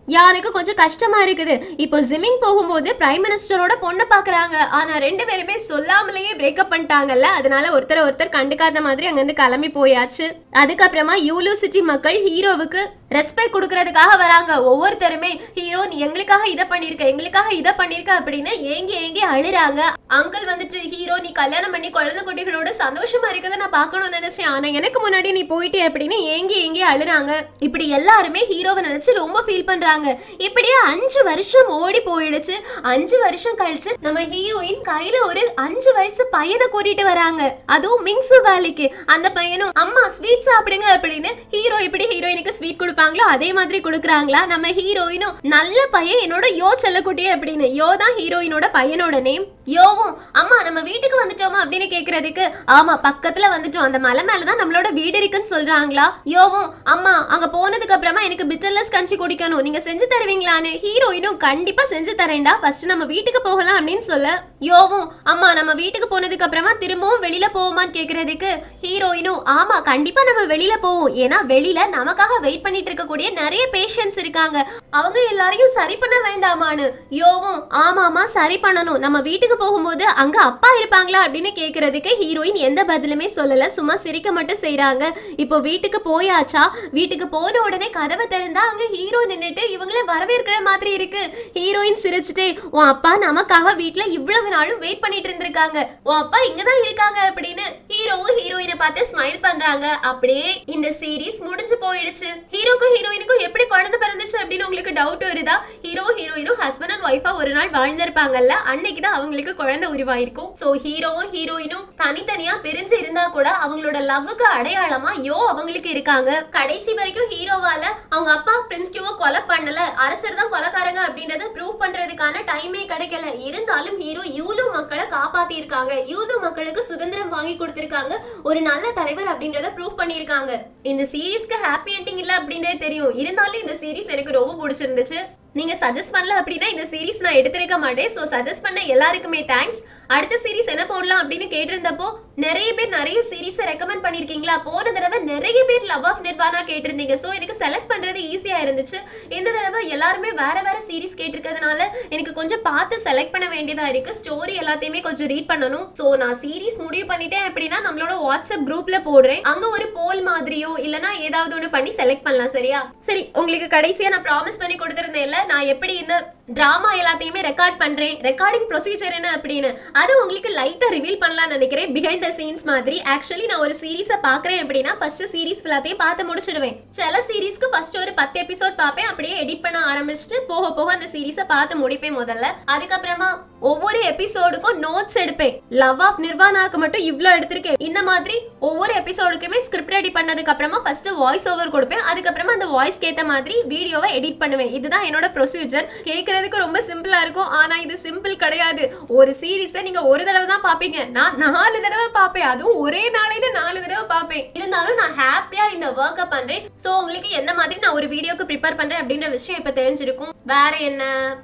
யாருக்கு கொஞ்சம் கஷ்டமா இருக்குது. இப்போ ஜிமிங் போகும்போது பிரைம் மினிஸ்டரோட பொண்ணை பாக்குறாங்க. ஆனா ரெண்டு பேருமே சொல்லாமலேயே பிரேக்கப் பண்ணிட்டாங்கல்ல. அதனால ஒருத்தர் ஒருத்தர் கண்டுக்காத மாதிரி அங்கிருந்து கிளம்பி போயாச்சு. அதுக்கப்புறமா யூலு சிட்டி மக்கள் ஹீரோவுக்கு ரெஸ்பெக்ட் கொடுக்கறதுக்காக வராங்க. ஒவ்வொருத்தருமே ஹீரோ நீ எங்களுக்காக இதை பண்ணிருக்க எங்களுக்காக இதை பண்ணிருக்க அப்படின்னு ஏங்கி ஏங்கி அழுறாங்க. அங்கிள் வந்துட்டு ஹீரோ நீ கல்யாணம் பண்ணி குழந்தை குட்டிகளோட சந்தோஷமா இருக்கதை நான் பார்க்கணும்னு நினைச்சேன், ஆனா எனக்கு முன்னாடி நீ போயிட்டே அப்படின்னு ஏங்கி ஏங்கி அழுறாங்க. இப்படி எல்லாருமே ஹீரோவை நினைச்சு ரொம்ப ஃபீல் பண்றாங்க. இப்படியே அஞ்சு வருஷம் ஓடி போயிடுச்சு. அஞ்சு வருஷம் கழிச்சு நம்ம ஹீரோயின் கையில ஒரு அஞ்சு வயசு பையனை கூட்டிட்டு வராங்க. அதுவும் மிங்ஸு வேலைக்கு. அந்த பையனும் அம்மா ஸ்வீட் சாப்பிடுங்க அப்படின்னு ஹீரோ இப்படி ஹீரோயினுக்கு ஸ்வீட் கொடுப்பாங்களோ அதே மாதிரி கொடுக்குறாங்களா. நம்ம ஹீரோயினும் நல்ல பையன் என்னோட யோ செல்லக்குட்டியே அப்படின்னு. யோ தான் ஹீரோயினோட பையனோட நேம். யோவும் அம்மா நம்ம வீட்டுக்கு வந்துட்டோமா அப்படின்னு கேக்குறதுக்கு ஆமா பக்கத்துல வந்துட்டோம், அந்த மலை மேலதான் நம்மளோட வீடு இருக்குன்னு சொல்றாங்களா. யோவும் அம்மா அங்க போனதுக்கு அப்புறமா எனக்கு பிட்டர்லெஸ் கஞ்சி குடிக்கணும், நீங்க செஞ்சு தருவீங்களான்னு. ஹீரோயினும் கண்டிப்பா செஞ்சு தரேன்டா, ஃபர்ஸ்ட் நம்ம வீட்டுக்கு போகலாம் அப்படின்னு சொல்ல யோவும் அம்மா நம்ம வீட்டுக்கு போனதுக்கு அப்புறமா திரும்பவும் வெளியில போவோமான்னு கேக்குறதுக்கு ஹீரோயினும் ஆமா கண்டிப்பா நம்ம வெளியில போவோம், ஏன்னா வெளியில நமக்காக வெயிட் பண்ணிட்டு இருக்கக்கூடிய நிறைய பேஷண்ட்ஸ் இருக்காங்க, அவங்க எல்லாரையும் சரி பண்ண வேண்டாமான்னு. யோவும் ஆமாமா சரி பண்ணணும், நம்ம வீட்டுக்கு போகும்போது அங்க அப்பா இருப்பாங்களா அப்படின்னு கேக்குறதுக்கு ஹீரோயின் எந்த பதிலுமே சொல்லல, சும்மா சிரிக்க மட்டும் செய்யறாங்க. இப்போ வீட்டுக்கு போயாச்சா, வீட்டுக்கு போன உடனே கதவை திறந்தா அங்க ஹீரோ நின்னுட்டு இவங்கள வரவேற்கிற மாதிரி இருக்கு. ஹீரோயின் சிரிச்சுட்டே உன் அப்பா நமக்காக வீட்டுல இவ்வளவு நாளும் வெயிட் பண்ணிட்டு இருந்திருக்காங்க, உன் அப்பா இங்கதான் இருக்காங்க அப்படின்னு ஹீரோவும் ஹீரோயினை பார்த்து ஸ்மைல் பண்றாங்க. அப்படியே இந்த சீரீஸ் முடிஞ்சு போயிடுச்சு. ஹீரோக்கும் ஹீரோயினுக்கும் எப்படி குழந்தை பிறந்துச்சு அப்படின்னு உங்களுக்கு டவுட் வருதா? ஹீரோ ஹீரோயினும் ஹஸ்பண்ட் அண்ட் ஒய்ஃபா ஒரு நாள் வாழ்ந்திருப்பாங்கல்ல, அன்னைக்குதான் அவங்களுக்கு குழந்தை உருவாயிருக்கும். சோ ஹீரோவும் ஹீரோயினும் தனித்தனியா பிரிஞ்சு இருந்தா கூட அவங்களோட லவ்வுக்கு அடையாளமா யோ அவங்களுக்கு இருக்காங்க. கடைசி வரைக்கும் ஹீரோவால அவங்க அப்பா பிரின்ஸ் கியூவை கொலை பண்ணல, அரசர் தான் கொலைக்காரங்க அப்படின்றத ப்ரூவ் பண்றதுக்கான டைமே கிடைக்கல. இருந்தாலும் ஹீரோ யூலு மக்களை காப்பாத்தி இருக்காங்க, யூலு மக்களுக்கு சுதந்திரம் வாங்கி கொடுத்திருக்காங்க, ஒரு நல்ல தலைவர் அப்படின்றத ப்ரூவ் பண்ணிருக்காங்க. இந்த சீரீஸ்க்கு ஹாப்பி எண்டிங் இல்ல அப்படின்றே தெரியும், இருந்தாலும் இந்த சீரீஸ் எனக்கு ரொம்ப பிடிச்சிருந்துச்சு. நீங்க சஜஸ்ட் பண்ணல அப்படின்னா இந்த சீரீஸ் நான் எடுத்திருக்க மாட்டேன். ஸோ சஜஸ்ட் பண்ண எல்லாருக்குமே தேங்க்ஸ். அடுத்த சீரீஸ் என்ன போடலாம் அப்படின்னு கேட்டிருந்தப்போ நிறைய பேர் நிறைய சீரீஸை ரெக்கமெண்ட் பண்ணிருக்கீங்களா. போன தடவை நிறைய பேர் லவ் ஆஃப் நிர்வாணா கேட்டிருந்தீங்க, ஸோ எனக்கு செலக்ட் பண்றது ஈஸியா இருந்துச்சு. இந்த தடவை எல்லாருமே வேற வேற சீரீஸ் கேட்டிருக்கிறதுனால எனக்கு கொஞ்சம் பார்த்து செலக்ட் பண்ண வேண்டியதா இருக்கு. ஸ்டோரி எல்லாத்தையுமே கொஞ்சம் ரீட் பண்ணணும். ஸோ நான் சீரீஸ் முடிவு பண்ணிட்டேன் அப்படின்னா நம்மளோட வாட்ஸ்அப் குரூப்ல போடுறேன், அங்க ஒரு போல் மாதிரியோ இல்லனா ஏதாவது ஒன்று பண்ணி செலக்ட் பண்ணலாம். சரியா? சரி, உங்களுக்கு கடைசியா நான் ப்ராமிஸ் பண்ணி கொடுத்திருந்தேன் நான் எப்படி இந்த டிராமா எல்லாத்தையுமே ரெக்கார்ட் பண்றேன், ரெக்கார்டிங் ப்ரொசீஜர் என்ன அப்படின்னு அது உங்களுக்கு லைட்டா ரிவீல் பண்ணலாம்னு நினைக்கிறேன். பிஹைண்ட் த சீன்ஸ் மாதிரி ஆக்சுவலி நான் ஒரு சீரீஸை பாக்குறேன் அப்படின்னா ஃபர்ஸ்ட் சீரீஸ் எல்லாத்தையும் பார்த்து முடிச்சிடுவேன். சில சீரீஸ்க்கு ஃபர்ஸ்ட் ஒரு பத்து எபிசோட் பார்ப்பேன், அப்படியே எடிட் பண்ண ஆரம்பிச்சுட்டு போக போக அந்த சீரீஸை பார்த்து முடிப்பேன் முதல்ல. அதுக்கப்புறமா ஒவ்வொரு எபிசோடுக்கும் நோட்ஸ் எடுப்பேன். லவ் ஆஃப் நிர்வாணாக்கு மட்டும் இவ்வளவு எடுத்திருக்கேன். இந்த மாதிரி ஒவ்வொரு எபிசோடுக்குமே ஸ்கிரிப்ட் ரெடி பண்ணதுக்கு அப்புறமா ஃபர்ஸ்ட் வாய்ஸ் ஓவர் கொடுப்பேன், அதுக்கப்புறமா அந்த வாய்ஸ்க்கு ஏத்த மாதிரி வீடியோவை எடிட் பண்ணுவேன். இதுதான் என்னோட ப்ரொசீஜர். கேட்கறதுக்கு ரொம்ப சிம்பிளா இருக்கும், ஆனா இது சிம்பிள் கிடையாது. ஒரு சீரீஸை நீங்க ஒரு தடவை தான் பாப்பீங்க, நான் நாலு தடவை பார்ப்பேன், அதுவும் ஒரே நாளையில நாலு தடவை பார்ப்பேன். இருந்தாலும் நான் ஹாப்பியா இந்த ஒர்க்கை பண்றேன். சோ உங்களுக்கு என்ன மாதிரி நான் ஒரு வீடியோக்கு ப்ரிப்பேர் பண்றேன் அப்படின்ற விஷயம் இப்ப தெரிஞ்சிருக்கும். வேற என்ன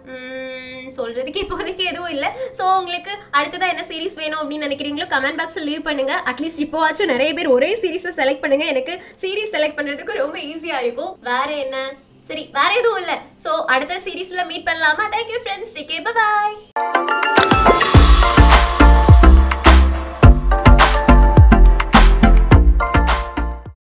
சொல்றதுக்கு இப்போதைக்கு எதுவும் இல்லை. ஸோ உங்களுக்கு அடுத்ததான் என்ன சீரீஸ் வேணும் அப்படின்னு நினைக்கிறீங்களோ கமெண்ட் பாக்ஸில் லீவ் பண்ணுங்க. அட்லீஸ்ட் இப்போவாச்சும் நிறைய பேர் ஒரே சீரீஸை செலக்ட் பண்ணுங்க, எனக்கு சீரீஸ் செலக்ட் பண்றதுக்கு ரொம்ப ஈஸியா இருக்கும். வேற என்ன? சரி, வேற எதுவும் இல்லை. ஸோ அடுத்த சீரீஸ்ல மீட் பண்ணலாமா? Thank you friends, take care, bye பாய்.